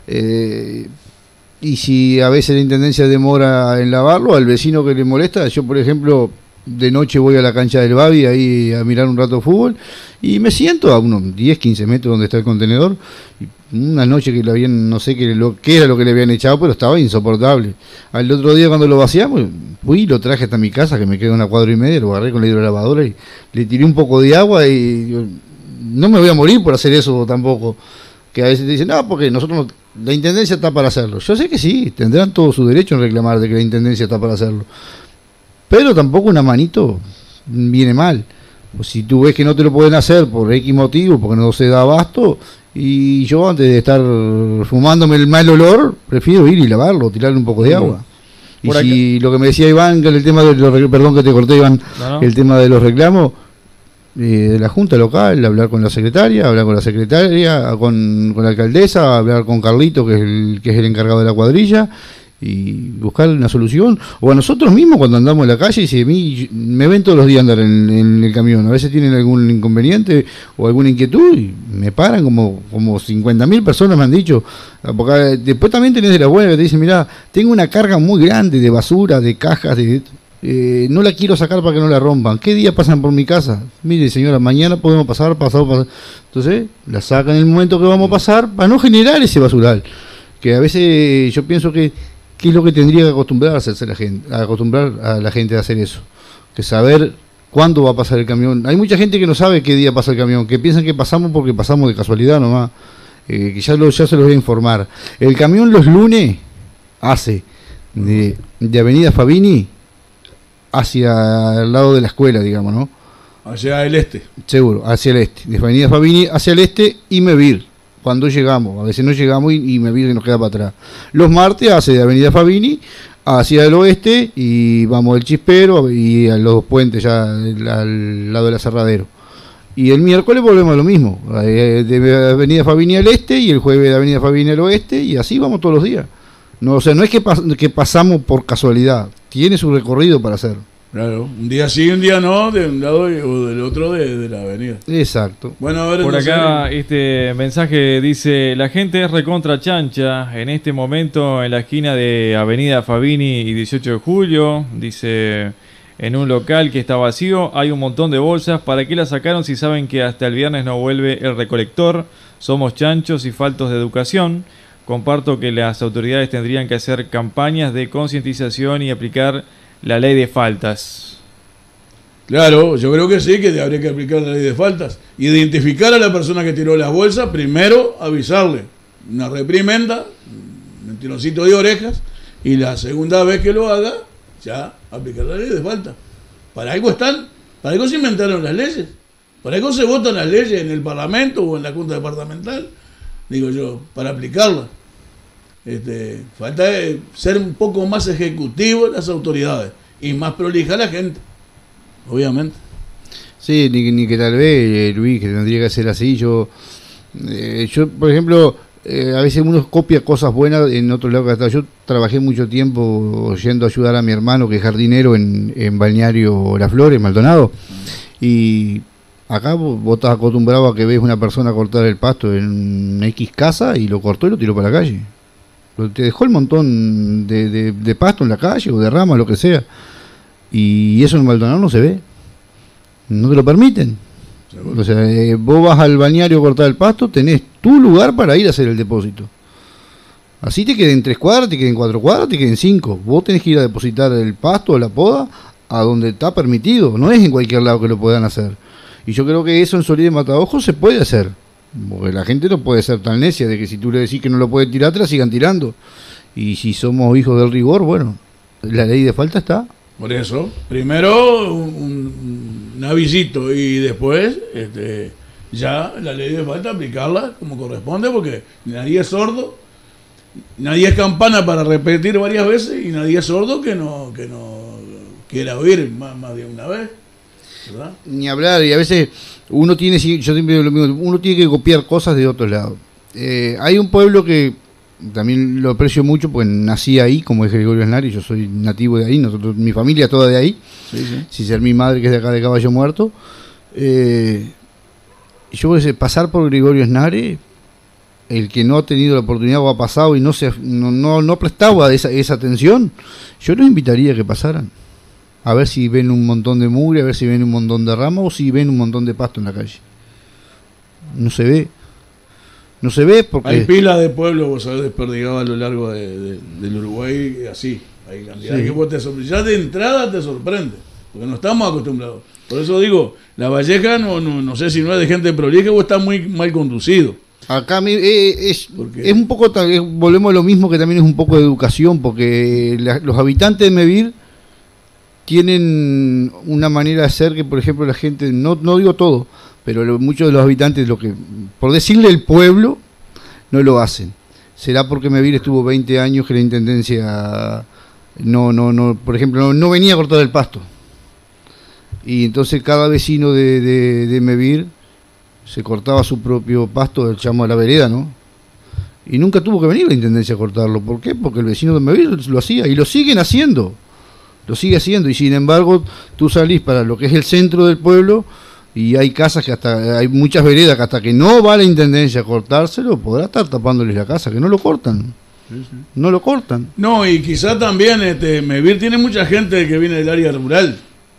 eh, y si a veces la intendencia demora en lavarlo, al vecino que le molesta. Yo, por ejemplo, de noche voy a la cancha del Babi ahí a mirar un rato de fútbol, y me siento a unos diez, quince metros donde está el contenedor, y una noche que le habían, no sé qué, lo, qué era lo que le habían echado, pero estaba insoportable. Al otro día, cuando lo vaciamos, fui y lo traje hasta mi casa, que me queda una cuadra y media, lo agarré con la hidrolavadora y le tiré un poco de agua, y yo, no me voy a morir por hacer eso tampoco. Que a veces te dicen, no, porque nosotros no, la intendencia está para hacerlo. Yo sé que sí, tendrán todo su derecho en reclamar de que la intendencia está para hacerlo, pero tampoco una manito viene mal. Pues si tú ves que no te lo pueden hacer por X motivo, porque no se da abasto, y yo antes de estar fumándome el mal olor, prefiero ir y lavarlo, tirarle un poco de agua. Y por si acá, lo que me decía Iván, que el tema de los, perdón que te corté, Iván, no, no. el tema de los reclamos, eh, de la junta local, hablar con la secretaria, hablar con la secretaria, con, con la alcaldesa, hablar con Carlito, que es el que es el encargado de la cuadrilla, y buscar una solución, o a nosotros mismos cuando andamos en la calle. Y si a mí me ven todos los días andar en, en el camión, a veces tienen algún inconveniente o alguna inquietud y me paran, como como cincuenta mil personas me han dicho, porque después también tenés de la buena que te dicen, mirá, tengo una carga muy grande de basura, de cajas, de eh, no la quiero sacar para que no la rompan. ¿Qué día pasan por mi casa? Mire, señora, mañana podemos pasar, pasado, pasado. Entonces la sacan en el momento que vamos a pasar, para no generar ese basural. que a veces yo pienso que qué es lo que tendría que acostumbrarse a hacer la gente, a acostumbrar a la gente a hacer eso, que saber cuándo va a pasar el camión. Hay mucha gente que no sabe qué día pasa el camión, que piensan que pasamos porque pasamos de casualidad nomás, eh, que ya, lo, ya se los voy a informar. El camión los lunes hace de, de Avenida Fabini hacia el lado de la escuela, digamos, ¿no? Hacia el este. Seguro, hacia el este. De Avenida Fabini hacia el este y Mevir. Cuando llegamos, a veces no llegamos y, y Mevir nos queda para atrás. Los martes hace de Avenida Fabini hacia el oeste y vamos del Chispero y a los dos puentes ya al, al lado del aserradero. Y el miércoles volvemos a lo mismo, de Avenida Fabini al este y el jueves de Avenida Fabini al oeste y así vamos todos los días. No, o sea, no es que, pas que pasamos por casualidad, tiene su recorrido para hacer. Claro, un día sí, un día no, de un lado o del otro de, de la avenida. Exacto. Bueno, a ver, por entonces, acá este mensaje dice: la gente es recontra chancha en este momento en la esquina de Avenida Fabini y dieciocho de julio. Dice: en un local que está vacío hay un montón de bolsas. ¿Para qué las sacaron si saben que hasta el viernes no vuelve el recolector? Somos chanchos y faltos de educación. Comparto que las autoridades tendrían que hacer campañas de concientización y aplicar la ley de faltas. Claro, yo creo que sí, que habría que aplicar la ley de faltas. Identificar a la persona que tiró las bolsas, primero avisarle. Una reprimenda, un tironcito de orejas, y la segunda vez que lo haga, ya aplicar la ley de faltas. Para algo están, para algo se inventaron las leyes. Para algo se votan las leyes en el Parlamento o en la Junta Departamental, digo yo, para aplicarlas. Este, falta ser un poco más ejecutivo las autoridades y más prolija la gente, obviamente. Sí, ni, ni que tal vez, Luis, que tendría que ser así. Yo, eh, yo por ejemplo, eh, a veces uno copia cosas buenas en otro lado que hasta yo trabajé mucho tiempo yendo a ayudar a mi hermano que es jardinero en, en Balneario Las Flores, Maldonado, y acá vos estás acostumbrado a que ves una persona cortar el pasto en una X casa y lo cortó y lo tiró para la calle. Te dejó el montón de, de, de pasto en la calle o de rama, lo que sea. Y eso en Maldonado no se ve. No te lo permiten. ¿Seguro? O sea, eh, vos vas al balneario a cortar el pasto, tenés tu lugar para ir a hacer el depósito. Así te queden tres cuadras, te queden cuatro cuadras, te queden cinco. Vos tenés que ir a depositar el pasto o la poda a donde está permitido. No es en cualquier lado que lo puedan hacer. Y yo creo que eso en Solís de Mataojo se puede hacer. Porque la gente no puede ser tan necia de que si tú le decís que no lo puede tirar, te la sigan tirando. Y si somos hijos del rigor, bueno, la ley de falta está. Por eso, primero un, un, un avisito y después este, ya la ley de falta aplicarla como corresponde, porque nadie es sordo, nadie es campana para repetir varias veces y nadie es sordo que no, que no quiera oír más, más de una vez, ¿verdad? Ni hablar, y a veces uno tiene, yo siempre digo lo mismo, uno tiene que copiar cosas de otros lados. Eh, hay un pueblo que también lo aprecio mucho, pues nací ahí, como es Gregorio Snari, yo soy nativo de ahí, nosotros, mi familia toda de ahí, sí, sí. Sin ser mi madre que es de acá de Caballo Muerto. Eh, yo voy a pasar por Gregorio Snari, el que no ha tenido la oportunidad o ha pasado y no se no, no, no prestaba esa, esa atención, yo los invitaría a que pasaran. A ver si ven un montón de mugre, a ver si ven un montón de ramas o si ven un montón de pasto en la calle. No se ve. No se ve porque... Hay pilas de pueblos, vos sabés, desperdigados a lo largo de, de, del Uruguay, así. Hay cantidad sí. Que vos te sorprende. Ya de entrada te sorprende, porque no estamos acostumbrados. Por eso digo, La Valleja no, no, no sé si no es de gente prolija o está muy mal conducido. Acá eh, es, es un poco, volvemos a lo mismo, que también es un poco de educación, porque la, los habitantes de Mevir tienen una manera de hacer que, por ejemplo, la gente, no, no digo todo, pero lo, muchos de los habitantes, lo que por decirle el pueblo, no lo hacen. Será porque Mevir estuvo veinte años que la intendencia no, no, no, por ejemplo, no, no venía a cortar el pasto. Y entonces cada vecino de, de, de Mevir se cortaba su propio pasto del chamo de la vereda, ¿no? Y nunca tuvo que venir la intendencia a cortarlo. ¿Por qué? Porque el vecino de Mevir lo hacía y lo siguen haciendo. Lo sigue haciendo, y sin embargo tú salís para lo que es el centro del pueblo y hay casas que hasta, hay muchas veredas que hasta que no va la intendencia a cortárselo, podrá estar tapándoles la casa, que no lo cortan. Sí, sí. No lo cortan. No, y quizá también este, Mevir tiene mucha gente que viene del área rural.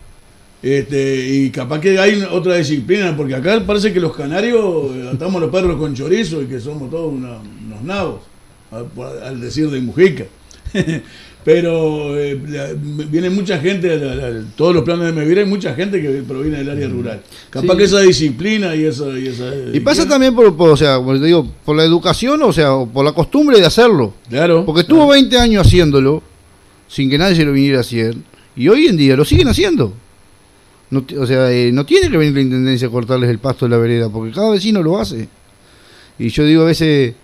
Este, y capaz que hay otra disciplina, porque acá parece que los canarios atamos los perros con chorizo y que somos todos una, unos nabos. a, al decir de Mujica. Pero eh, la, viene mucha gente, la, la, todos los planes de Mevira, hay mucha gente que proviene del área rural. Capaz sí. que esa disciplina y esa... Y, esa, y pasa también por, por, o sea, como te digo, por la educación, o sea, por la costumbre de hacerlo. Claro. Porque estuvo claro. veinte años haciéndolo, sin que nadie se lo viniera a hacer, y hoy en día lo siguen haciendo. No, o sea, eh, no tiene que venir la intendencia a cortarles el pasto de la vereda, porque cada vecino lo hace. Y yo digo a veces,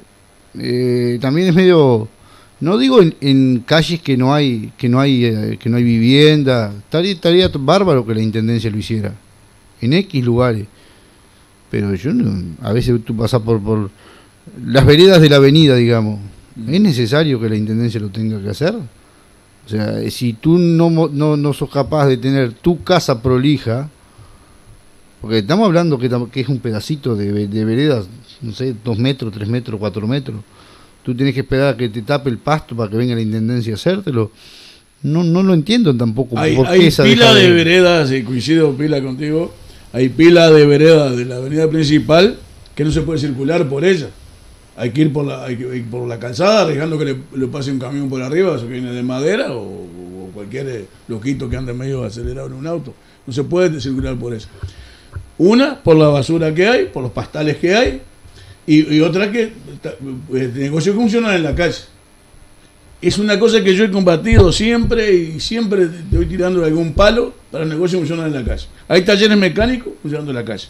eh, también es medio... No digo en, en calles que no hay que no hay eh, que no hay vivienda, estaría, estaría bárbaro que la intendencia lo hiciera en X lugares, pero yo no, a veces tú pasas por por las veredas de la avenida, digamos, ¿es necesario que la intendencia lo tenga que hacer? O sea, si tú no no no sos capaz de tener tu casa prolija, porque estamos hablando que, que es un pedacito de, de veredas, no sé, dos metros, tres metros, cuatro metros. Tú tienes que esperar a que te tape el pasto para que venga la intendencia a hacértelo. No no lo entiendo tampoco. Hay, ¿por qué hay esa pila de, de veredas, y coincido pila contigo, hay pila de veredas de la avenida principal que no se puede circular por ella. Hay que ir por la, hay que ir por la calzada, arriesgando que le, le pase un camión por arriba, eso que viene de madera, o, o cualquier loquito que ande medio acelerado en un auto. No se puede circular por ella. Una, por la basura que hay, por los pastales que hay, Y, y otra que el negocio funciona en la calle. Es una cosa que yo he combatido siempre y siempre estoy tirando algún palo para el negocio funciona en la calle. Hay talleres mecánicos funcionando en la calle.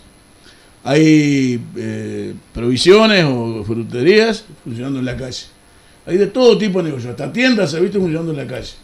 Hay eh, provisiones o fruterías funcionando en la calle. Hay de todo tipo de negocios, hasta tiendas se ha visto funcionando en la calle.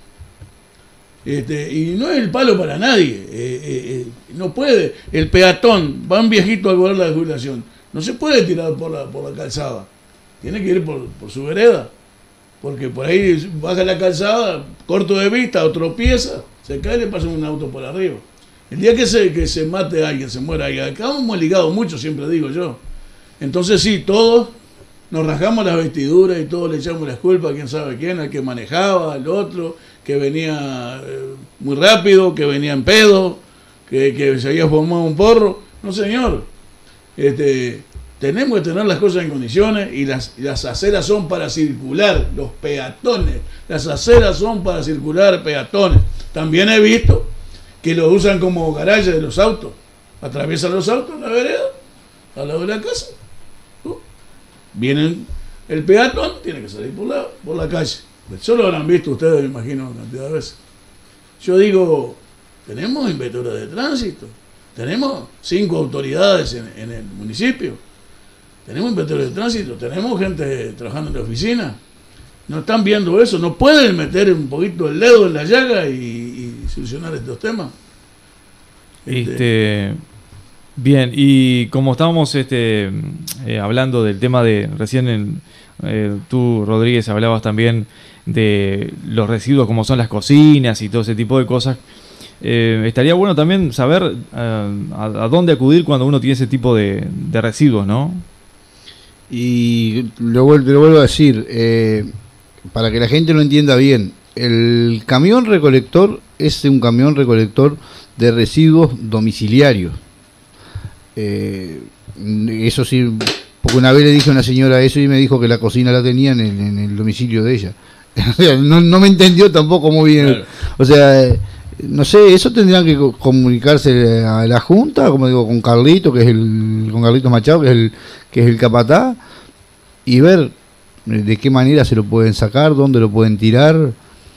Este, y no es el palo para nadie. Eh, eh, eh, no puede. El peatón, va un viejito a cobrar la jubilación. No se puede tirar por la, por la calzada, tiene que ir por, por su vereda, porque por ahí baja la calzada, corto de vista o tropieza, se cae y le pasa un auto por arriba. El día que se, que se mate a alguien, se muera alguien, acá hemos ligado mucho, siempre digo yo. Entonces sí, todos nos rasgamos las vestiduras y todos le echamos las culpas a quién sabe quién, al que manejaba, al otro, que venía eh, muy rápido, que venía en pedo, que, que se había fumado un porro. No, señor. Este, tenemos que tener las cosas en condiciones y las, las aceras son para circular, los peatones, las aceras son para circular peatones. También he visto que lo usan como garaje de los autos, atraviesan los autos en la vereda, al lado de la casa, ¿no? Vienen el peatón, tiene que salir por la, por la calle. Eso lo habrán visto ustedes, me imagino, cantidad de veces. Yo digo, tenemos inspectores de tránsito. Tenemos cinco autoridades en, en el municipio, tenemos inspectores de tránsito, tenemos gente trabajando en la oficina. No están viendo eso, no pueden meter un poquito el dedo en la llaga y, y solucionar estos temas. Este, este, bien, y como estábamos este, eh, hablando del tema de, recién en, eh, tú, Rodríguez, hablabas también de los residuos como son las cocinas y todo ese tipo de cosas. Eh, estaría bueno también saber uh, a, a dónde acudir cuando uno tiene ese tipo de, de residuos, ¿no? Y lo, vuelvo, lo vuelvo a decir, eh, para que la gente lo entienda bien, el camión recolector es un camión recolector de residuos domiciliarios. Eh, eso sí, porque una vez le dije a una señora eso y me dijo que la cocina la tenía en el, en el domicilio de ella. no, no me entendió tampoco muy bien. Claro. O sea... No sé, eso tendrían que comunicarse a la Junta, como digo, con Carlito, que es el, con Carlito Machado, que es el, que es el capataz, y ver de qué manera se lo pueden sacar, dónde lo pueden tirar,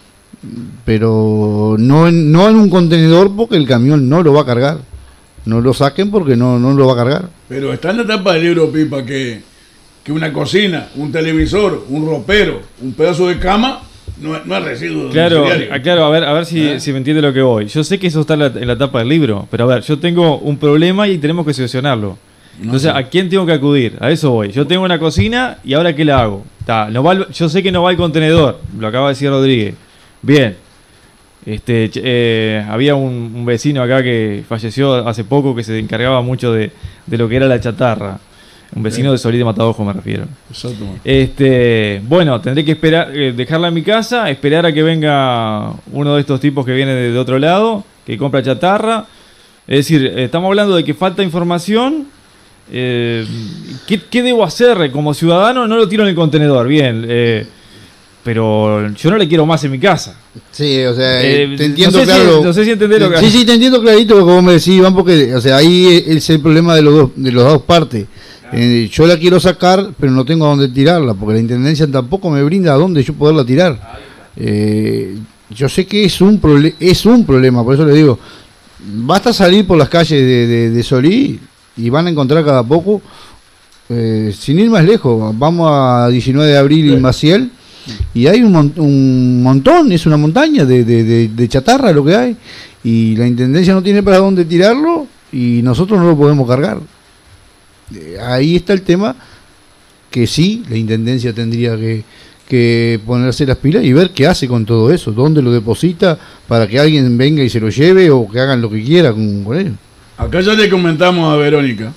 pero no en, no en un contenedor porque el camión no lo va a cargar. No lo saquen porque no, no lo va a cargar. Pero está en la etapa del libro, Pipa, que, que una cocina, un televisor, un ropero, un pedazo de cama... No, no es residuo. Claro, claro, a ver, a ver si, ¿Eh? si me entiende lo que voy. Yo sé que eso está en la, en la tapa del libro, pero a ver, yo tengo un problema y tenemos que solucionarlo. No Entonces, sé. ¿A quién tengo que acudir? A eso voy. Yo tengo una cocina y ahora ¿qué la hago? Ta, no va al, yo sé que no va al contenedor, lo acaba de decir Rodríguez. Bien. Este, eh, había un, un vecino acá que falleció hace poco que se encargaba mucho de, de lo que era la chatarra. Un vecino sí. de Solís de Mataojo me refiero. Exacto. Este, bueno, tendré que esperar, eh, dejarla en mi casa, esperar a que venga uno de estos tipos que viene de, de otro lado, que compra chatarra. Es decir, estamos hablando de que falta información Eh, ¿qué, ¿Qué debo hacer? Como ciudadano no lo tiro en el contenedor, bien, eh, pero yo no le quiero más en mi casa. Sí, o sea, Eh, te entiendo no sé claro. Si, no sé si entendés lo que... Sí, sí, te entiendo clarito lo que vos me decís, Iván, porque, o sea, ahí es el problema de los dos, de las dos partes. Eh, yo la quiero sacar, pero no tengo a dónde tirarla, porque la intendencia tampoco me brinda a dónde yo poderla tirar. Eh, yo sé que es un proble- es un problema, por eso le digo, basta salir por las calles de, de, de Solí y van a encontrar cada poco, eh, sin ir más lejos, vamos a diecinueve de abril en Maciel y hay un, mon- un montón, es una montaña de, de, de, de chatarra lo que hay, y la intendencia no tiene para dónde tirarlo y nosotros no lo podemos cargar. Eh, ahí está el tema, que sí, la intendencia tendría que, que ponerse las pilas y ver qué hace con todo eso, dónde lo deposita para que alguien venga y se lo lleve o que hagan lo que quiera con, con ellos. Acá ya le comentamos a Verónica,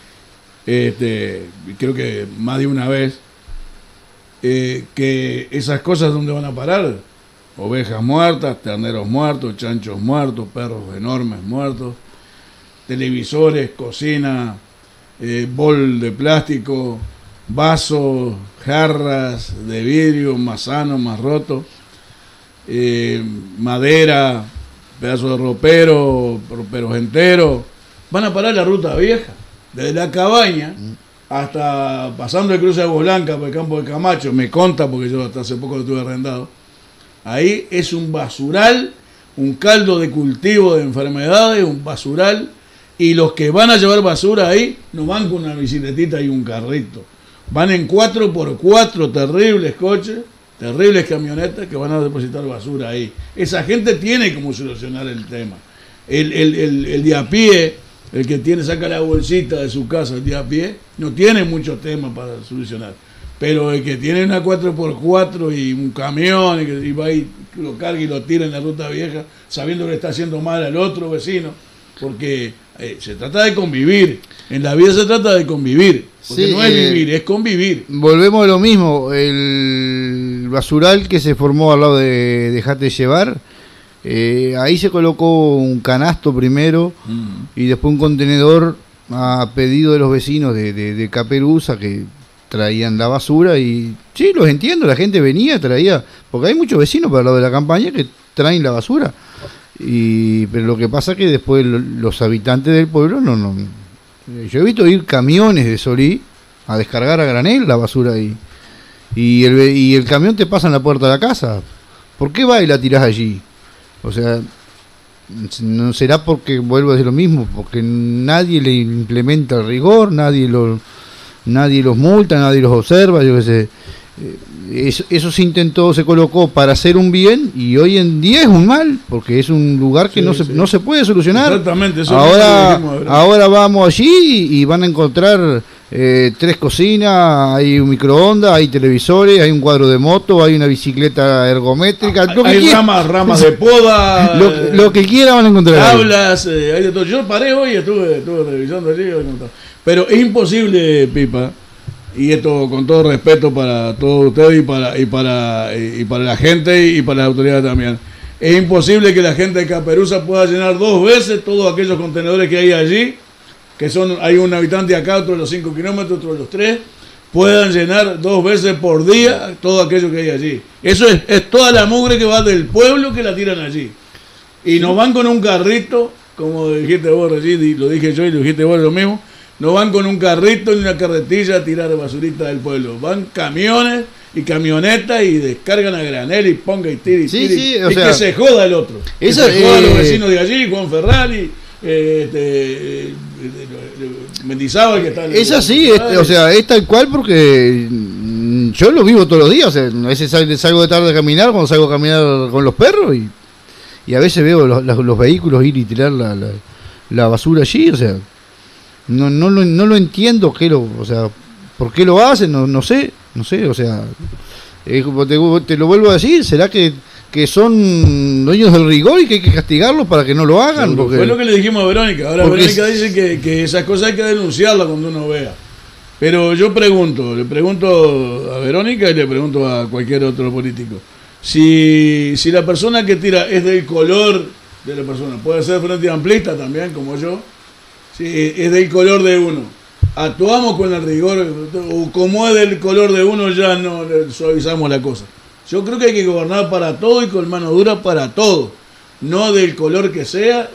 este, creo que más de una vez, eh, que esas cosas donde van a parar, ovejas muertas, terneros muertos, chanchos muertos, perros enormes muertos, televisores, cocina, eh, bol de plástico, vasos, jarras de vidrio, más sanos, más rotos, eh, madera, pedazos de ropero, roperos enteros, van a parar la ruta vieja, desde la cabaña hasta pasando el cruce de Agua Blanca por el campo de Camacho, me conta porque yo hasta hace poco lo tuve arrendado. Ahí es un basural, un caldo de cultivo de enfermedades, un basural, y los que van a llevar basura ahí no van con una bicicletita y un carrito, van en cuatro por cuatro terribles coches, terribles camionetas que van a depositar basura ahí. Esa gente tiene como solucionar el tema. El, el, el, el de a pie, el que tiene, saca la bolsita de su casa, el de a pie, no tiene mucho tema para solucionar. Pero el que tiene una cuatro por cuatro y un camión y, que, y va y lo carga y lo tira en la ruta vieja, sabiendo que le está haciendo mal al otro vecino, porque eh, se trata de convivir. En la vida se trata de convivir. Porque Sí, no es eh, vivir, es convivir. Volvemos a lo mismo, el basural que se formó al lado de Dejate Llevar, eh, ahí se colocó un canasto primero Mm. y después un contenedor a pedido de los vecinos de, de, de Caperuza que traían la basura y sí, los entiendo, la gente venía, traía, porque hay muchos vecinos para el lado de la campaña que traen la basura, y pero lo que pasa es que después lo, los habitantes del pueblo no, no, yo he visto ir camiones de Solí a descargar a granel la basura ahí, y el, y el camión te pasa en la puerta de la casa. ¿Por qué va y la tirás allí? O sea, no será porque, vuelvo a decir lo mismo, porque nadie le implementa el rigor, nadie lo, nadie los multa, nadie los observa, yo qué sé. Eso, eso se intentó, se colocó para hacer un bien y hoy en día es un mal, porque es un lugar que Sí, no, se, sí. no se puede solucionar. Exactamente, eso Ahora, es lo que dijimos, ¿verdad? ahora vamos allí y van a encontrar eh, tres cocinas, hay un microondas, hay televisores, hay un cuadro de moto, hay una bicicleta ergométrica, lo que Hay quiera- ramas, ramas de poda, lo, eh, lo que quiera van a encontrar ahí. tablas, eh, hay de todo. Yo paré hoy y estuve, estuve revisando allí. hoy no estaba. Pero es imposible, Pipa, y esto con todo respeto para todos ustedes y para, y para, y para la gente y para las autoridades también. Es imposible que la gente de Caperuza pueda llenar dos veces todos aquellos contenedores que hay allí, que son, hay un habitante acá, otro de los cinco kilómetros, otro de los tres, puedan llenar dos veces por día todo aquello que hay allí. Eso es, es toda la mugre que va del pueblo que la tiran allí. Y no van con un carrito, como dijiste vos recién, y lo dije yo y lo dijiste vos lo mismo, no van con un carrito ni una carretilla a tirar basurita del pueblo. Van camiones y camionetas y descargan a granel y ponga y tira y Sí, tira. sí, o y sea, que se joda el otro. Que eso, se joda a los eh, vecinos de allí, Juan Ferrari, eh, este, eh, eh, Mendizábal, que está en el- Es así, es- o sea, es tal cual porque mm, yo lo vivo todos los días, o sea, a veces sal- salgo de tarde a caminar, cuando salgo a caminar con los perros y, y a veces veo los, los- los vehículos ir y tirar la, la, la basura allí, o sea, no, no, lo, no lo entiendo, qué lo, o sea, por qué lo hacen, no, no sé, no sé, o sea, eh, como te, te lo vuelvo a decir, ¿será que, que son dueños del rigor y que hay que castigarlos para que no lo hagan? Seguro. Porque, Fue lo que le dijimos a Verónica. Ahora porque Verónica es- dice que, que esas cosas hay que denunciarlas cuando uno vea. Pero yo pregunto, le pregunto a Verónica y le pregunto a cualquier otro político. Si, si la persona que tira es del color de la persona, puede ser frente amplista también, como yo, si es del color de uno, actuamos con el rigor, o como es del color de uno ya no suavizamos la cosa. Yo creo que hay que gobernar para todo y con mano dura para todo, no del color que sea,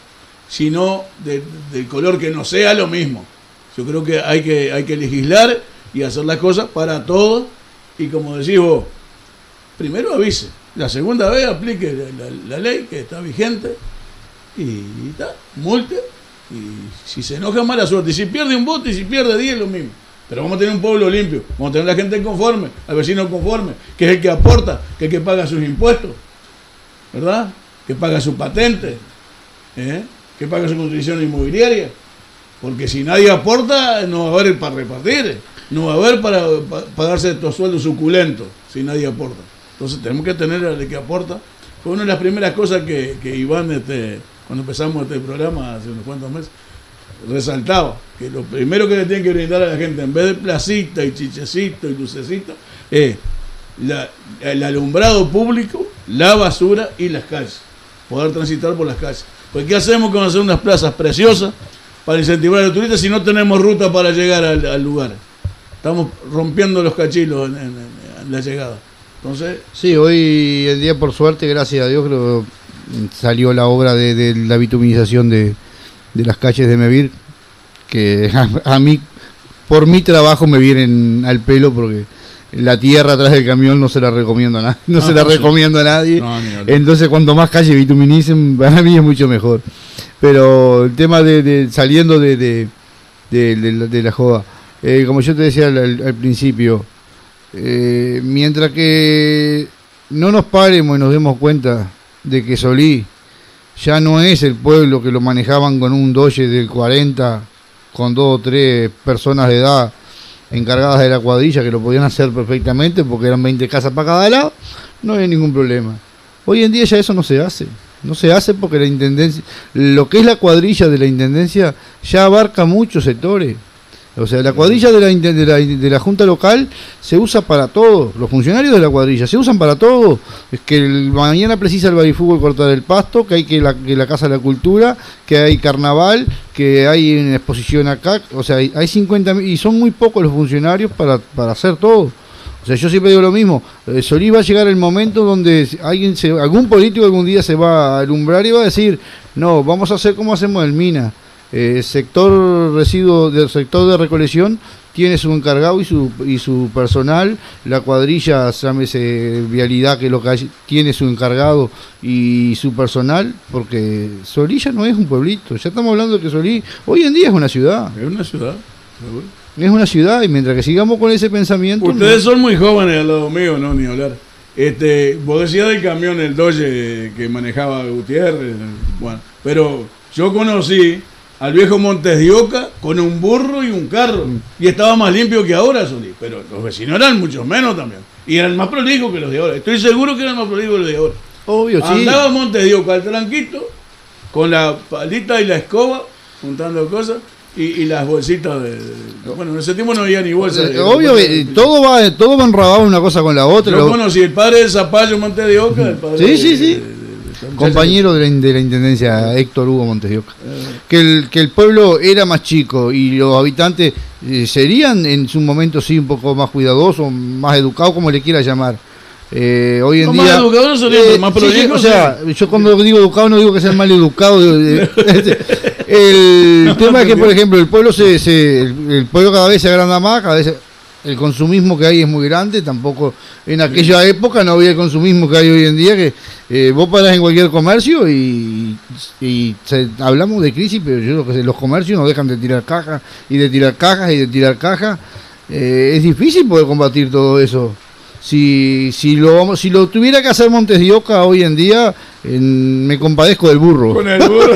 sino de, del color que no sea lo mismo. Yo creo que hay que, hay que legislar y hacer las cosas para todos, y como decís vos, primero avise, la segunda vez aplique la, la, la ley que está vigente y está, multe, y si se enoja, mala suerte, y si pierde un voto y si pierde diez, lo mismo. Pero vamos a tener un pueblo limpio, vamos a tener a la gente conforme, al vecino conforme, que es el que aporta, que es el que paga sus impuestos, ¿verdad? Que paga su patente, ¿eh? Que paga su contribución inmobiliaria. Porque si nadie aporta, no va a haber para repartir, no va a haber para, para pagarse estos sueldos suculentos, si nadie aporta. Entonces tenemos que tener al que aporta. Fue una de las primeras cosas que, que Iván, este, cuando empezamos este programa hace unos cuantos meses, resaltaba, que lo primero que le tienen que brindar a la gente, en vez de placita y chichecito y lucecita, es la, el alumbrado público, la basura y las calles, poder transitar por las calles. Pues ¿qué hacemos con hacer unas plazas preciosas para incentivar a los turistas si no tenemos ruta para llegar al, al lugar? Estamos rompiendo los cachilos en, en, en la llegada. Entonces, sí, hoy en día, por suerte, gracias a Dios, creo que salió la obra de, de la bituminización de, de las calles de Mevir, que a, a mí, por mi trabajo, me vienen al pelo, porque la tierra atrás del camión no se la recomiendo a nadie, no, no se la no, recomiendo sí. a nadie. No, Entonces, cuanto más calles bituminicen, para mí es mucho mejor. Pero el tema de, de saliendo de, de, de, de, de la joda, eh, como yo te decía al, al, al principio, eh, mientras que no nos paremos y nos demos cuenta de que Solís ya no es el pueblo que lo manejaban con un doye del cuarenta, con dos o tres personas de edad encargadas de la cuadrilla, que lo podían hacer perfectamente porque eran veinte casas para cada lado, no hay ningún problema. Hoy en día ya eso no se hace. No se hace porque la intendencia, lo que es la cuadrilla de la intendencia ya abarca muchos sectores. O sea, la cuadrilla de la, de la, de la Junta Local se usa para todo. Los funcionarios de la cuadrilla se usan para todo. Es que el, mañana precisa el barifútbol cortar el pasto, que hay que la, que la Casa de la Cultura, que hay carnaval, que hay una exposición acá. O sea, hay, hay cincuenta y son muy pocos los funcionarios para, para hacer todo. O sea, yo siempre digo lo mismo, eh, Solís va a llegar el momento donde alguien se, algún político algún día se va a alumbrar y va a decir, no, vamos a hacer como hacemos en Mina, el eh, sector residuo del sector de recolección tiene su encargado y su y su personal, la cuadrilla, llámese vialidad, que lo que hay, tiene su encargado y su personal, porque Solís ya no es un pueblito, ya estamos hablando de que Solís hoy en día es una ciudad. Es una ciudad, seguro. Es una ciudad, y mientras que sigamos con ese pensamiento... Ustedes no. son muy jóvenes al lado mío, no, ni hablar. Este, vos decías del camión, el Doge que manejaba Gutiérrez, bueno, pero yo conocí al viejo Montes de Oca con un burro y un carro, y estaba más limpio que ahora, Solís, pero los vecinos eran muchos menos también, y eran más prolijos que los de ahora. Estoy seguro que eran más prolijos que los de ahora. Obvio, sí. Andaba Montes de Oca al tranquito, con la palita y la escoba, juntando cosas, Y, y las bolsitas de, de... Bueno, en ese tiempo no había ni bolsas. De, Obvio, de, todo va todo va enrabado una cosa con la otra. Yo lo... conocí el padre de Zapallo Montes de Oca, el padre sí, de, sí, sí. De, de, de, de, compañero de la, de la intendencia, Héctor Hugo Montes de Oca. Eh. Que, el, que el pueblo era más chico y los habitantes eh, serían en su momento sí un poco más cuidadosos, más educados, como le quiera llamar. Eh, hoy en no, día más educados no serían, eh, más sí, sí, o sea, sí. Yo cuando digo educado no digo que sean mal educados. El no, tema no, es que, por ejemplo, el pueblo se, se el, el pueblo cada vez se agranda más, cada vez el consumismo que hay es muy grande. Tampoco en aquella época no había el consumismo que hay hoy en día, que eh, vos parás en cualquier comercio y, y se, hablamos de crisis, pero yo creo que los comercios no dejan de tirar cajas y de tirar cajas y de tirar cajas. Eh, es difícil poder combatir todo eso. Si, si, lo, si lo tuviera que hacer Montes de Oca hoy en día, en, me compadezco del burro. Con el burro.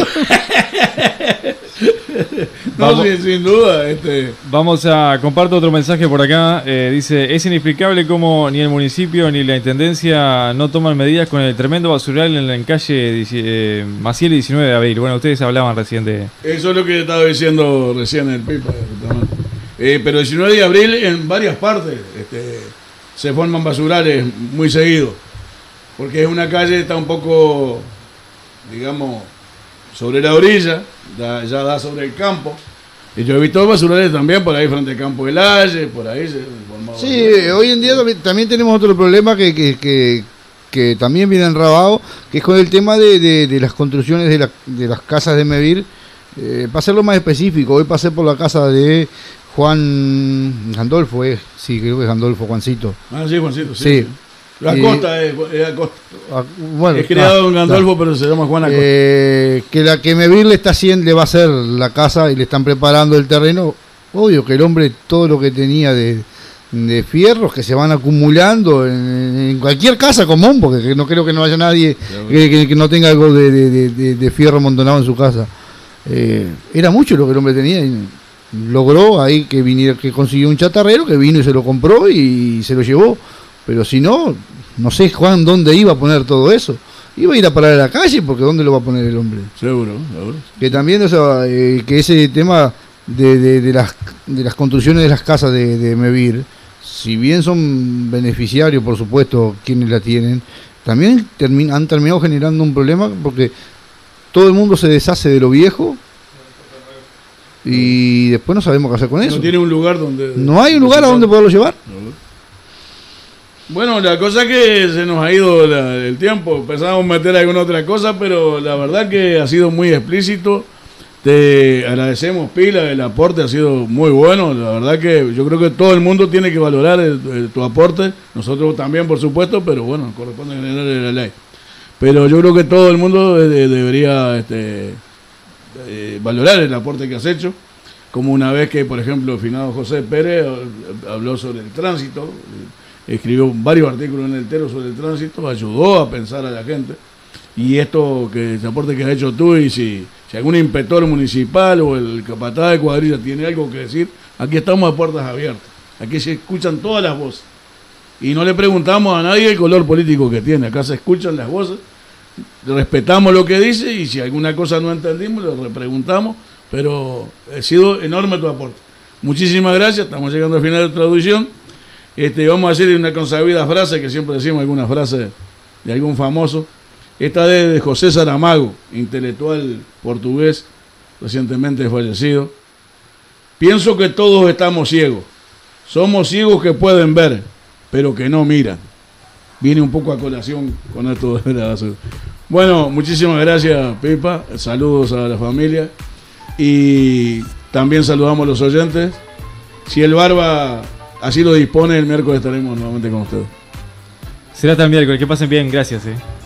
No, vamos, sin, sin duda. Este... Vamos a comparto otro mensaje por acá. Eh, dice, es inexplicable cómo ni el municipio ni la intendencia no toman medidas con el tremendo basural en la en calle eh, Maciel diecinueve de abril. Bueno, ustedes hablaban recién de... Eso es lo que estaba diciendo recién el Pipa. Eh, pero diecinueve de abril en varias partes este, se forman basurales muy seguidos. Porque es una calle que está un poco, digamos, sobre la orilla, da, ya da sobre el campo, Y yo he visto basurales también por ahí frente al Campo del Aye, por ahí se formaba. Sí, hoy en día también, también tenemos otro problema que, que, que, que también viene enrabado, que es con el tema de, de, de las construcciones de, la, de las casas de Mevir. Eh, para hacerlo más específico, hoy pasé por la casa de Juan Gandolfo, eh. sí, creo que es Gandolfo, Juancito. Ah, sí, Juancito, sí. Sí. sí. La Eh, Costa es, es Acosta. Ah, bueno, es criado ah, en Gandolfo, ah. pero se llama Juan Acosta. Eh, que la que Mevir le está haciendo, le va a hacer la casa y le están preparando el terreno. Obvio que el hombre todo lo que tenía de, de fierros que se van acumulando en, en cualquier casa común, porque que no creo que no haya nadie que, que, que no tenga algo de, de, de, de fierro amontonado en su casa. Eh, era mucho lo que el hombre tenía y logró ahí que viniera, que consiguió un chatarrero que vino y se lo compró y se lo llevó. Pero si no, no sé Juan dónde iba a poner todo eso. Iba a ir a parar a la calle, porque ¿dónde lo va a poner el hombre? Seguro, seguro. Que también, o sea, eh, que ese tema de, de, de, las, de las construcciones de las casas de, de Mevir, si bien son beneficiarios, por supuesto, quienes la tienen, también termin, han terminado generando un problema porque todo el mundo se deshace de lo viejo y después no sabemos qué hacer con eso. No tiene un lugar donde... No hay un lugar a donde poderlo llevar. Bueno, la cosa es que se nos ha ido la, el tiempo, pensamos meter alguna otra cosa, pero la verdad que ha sido muy explícito. Te agradecemos, Pila, el aporte ha sido muy bueno. La verdad que yo creo que todo el mundo tiene que valorar el, el, tu aporte, nosotros también, por supuesto, pero bueno, corresponde generar la ley. Pero yo creo que todo el mundo de, debería este, eh, valorar el aporte que has hecho, como una vez que, por ejemplo, el finado José Pérez habló sobre el tránsito, escribió varios artículos en el Tero sobre el tránsito, ayudó a pensar a la gente. Y esto, que ese aporte que has hecho tú, y si, si algún inspector municipal o el capataz de cuadrilla tiene algo que decir, aquí estamos a puertas abiertas. Aquí se escuchan todas las voces. Y no le preguntamos a nadie el color político que tiene. Acá se escuchan las voces, respetamos lo que dice y si alguna cosa no entendimos, le repreguntamos. Pero ha sido enorme tu aporte. Muchísimas gracias, estamos llegando al final de la audición. Este, vamos a decir una consabida frase, que siempre decimos alguna frase de algún famoso. Esta es de José Saramago, intelectual portugués, recientemente fallecido. Pienso que todos estamos ciegos. Somos ciegos que pueden ver, pero que no miran. Viene un poco a colación con esto de la basura. Bueno, muchísimas gracias, Pipa. Saludos a la familia. Y también saludamos a los oyentes. Si el Barba así lo dispone, el miércoles estaremos nuevamente con ustedes. Será hasta el miércoles. Que pasen bien. Gracias. Eh.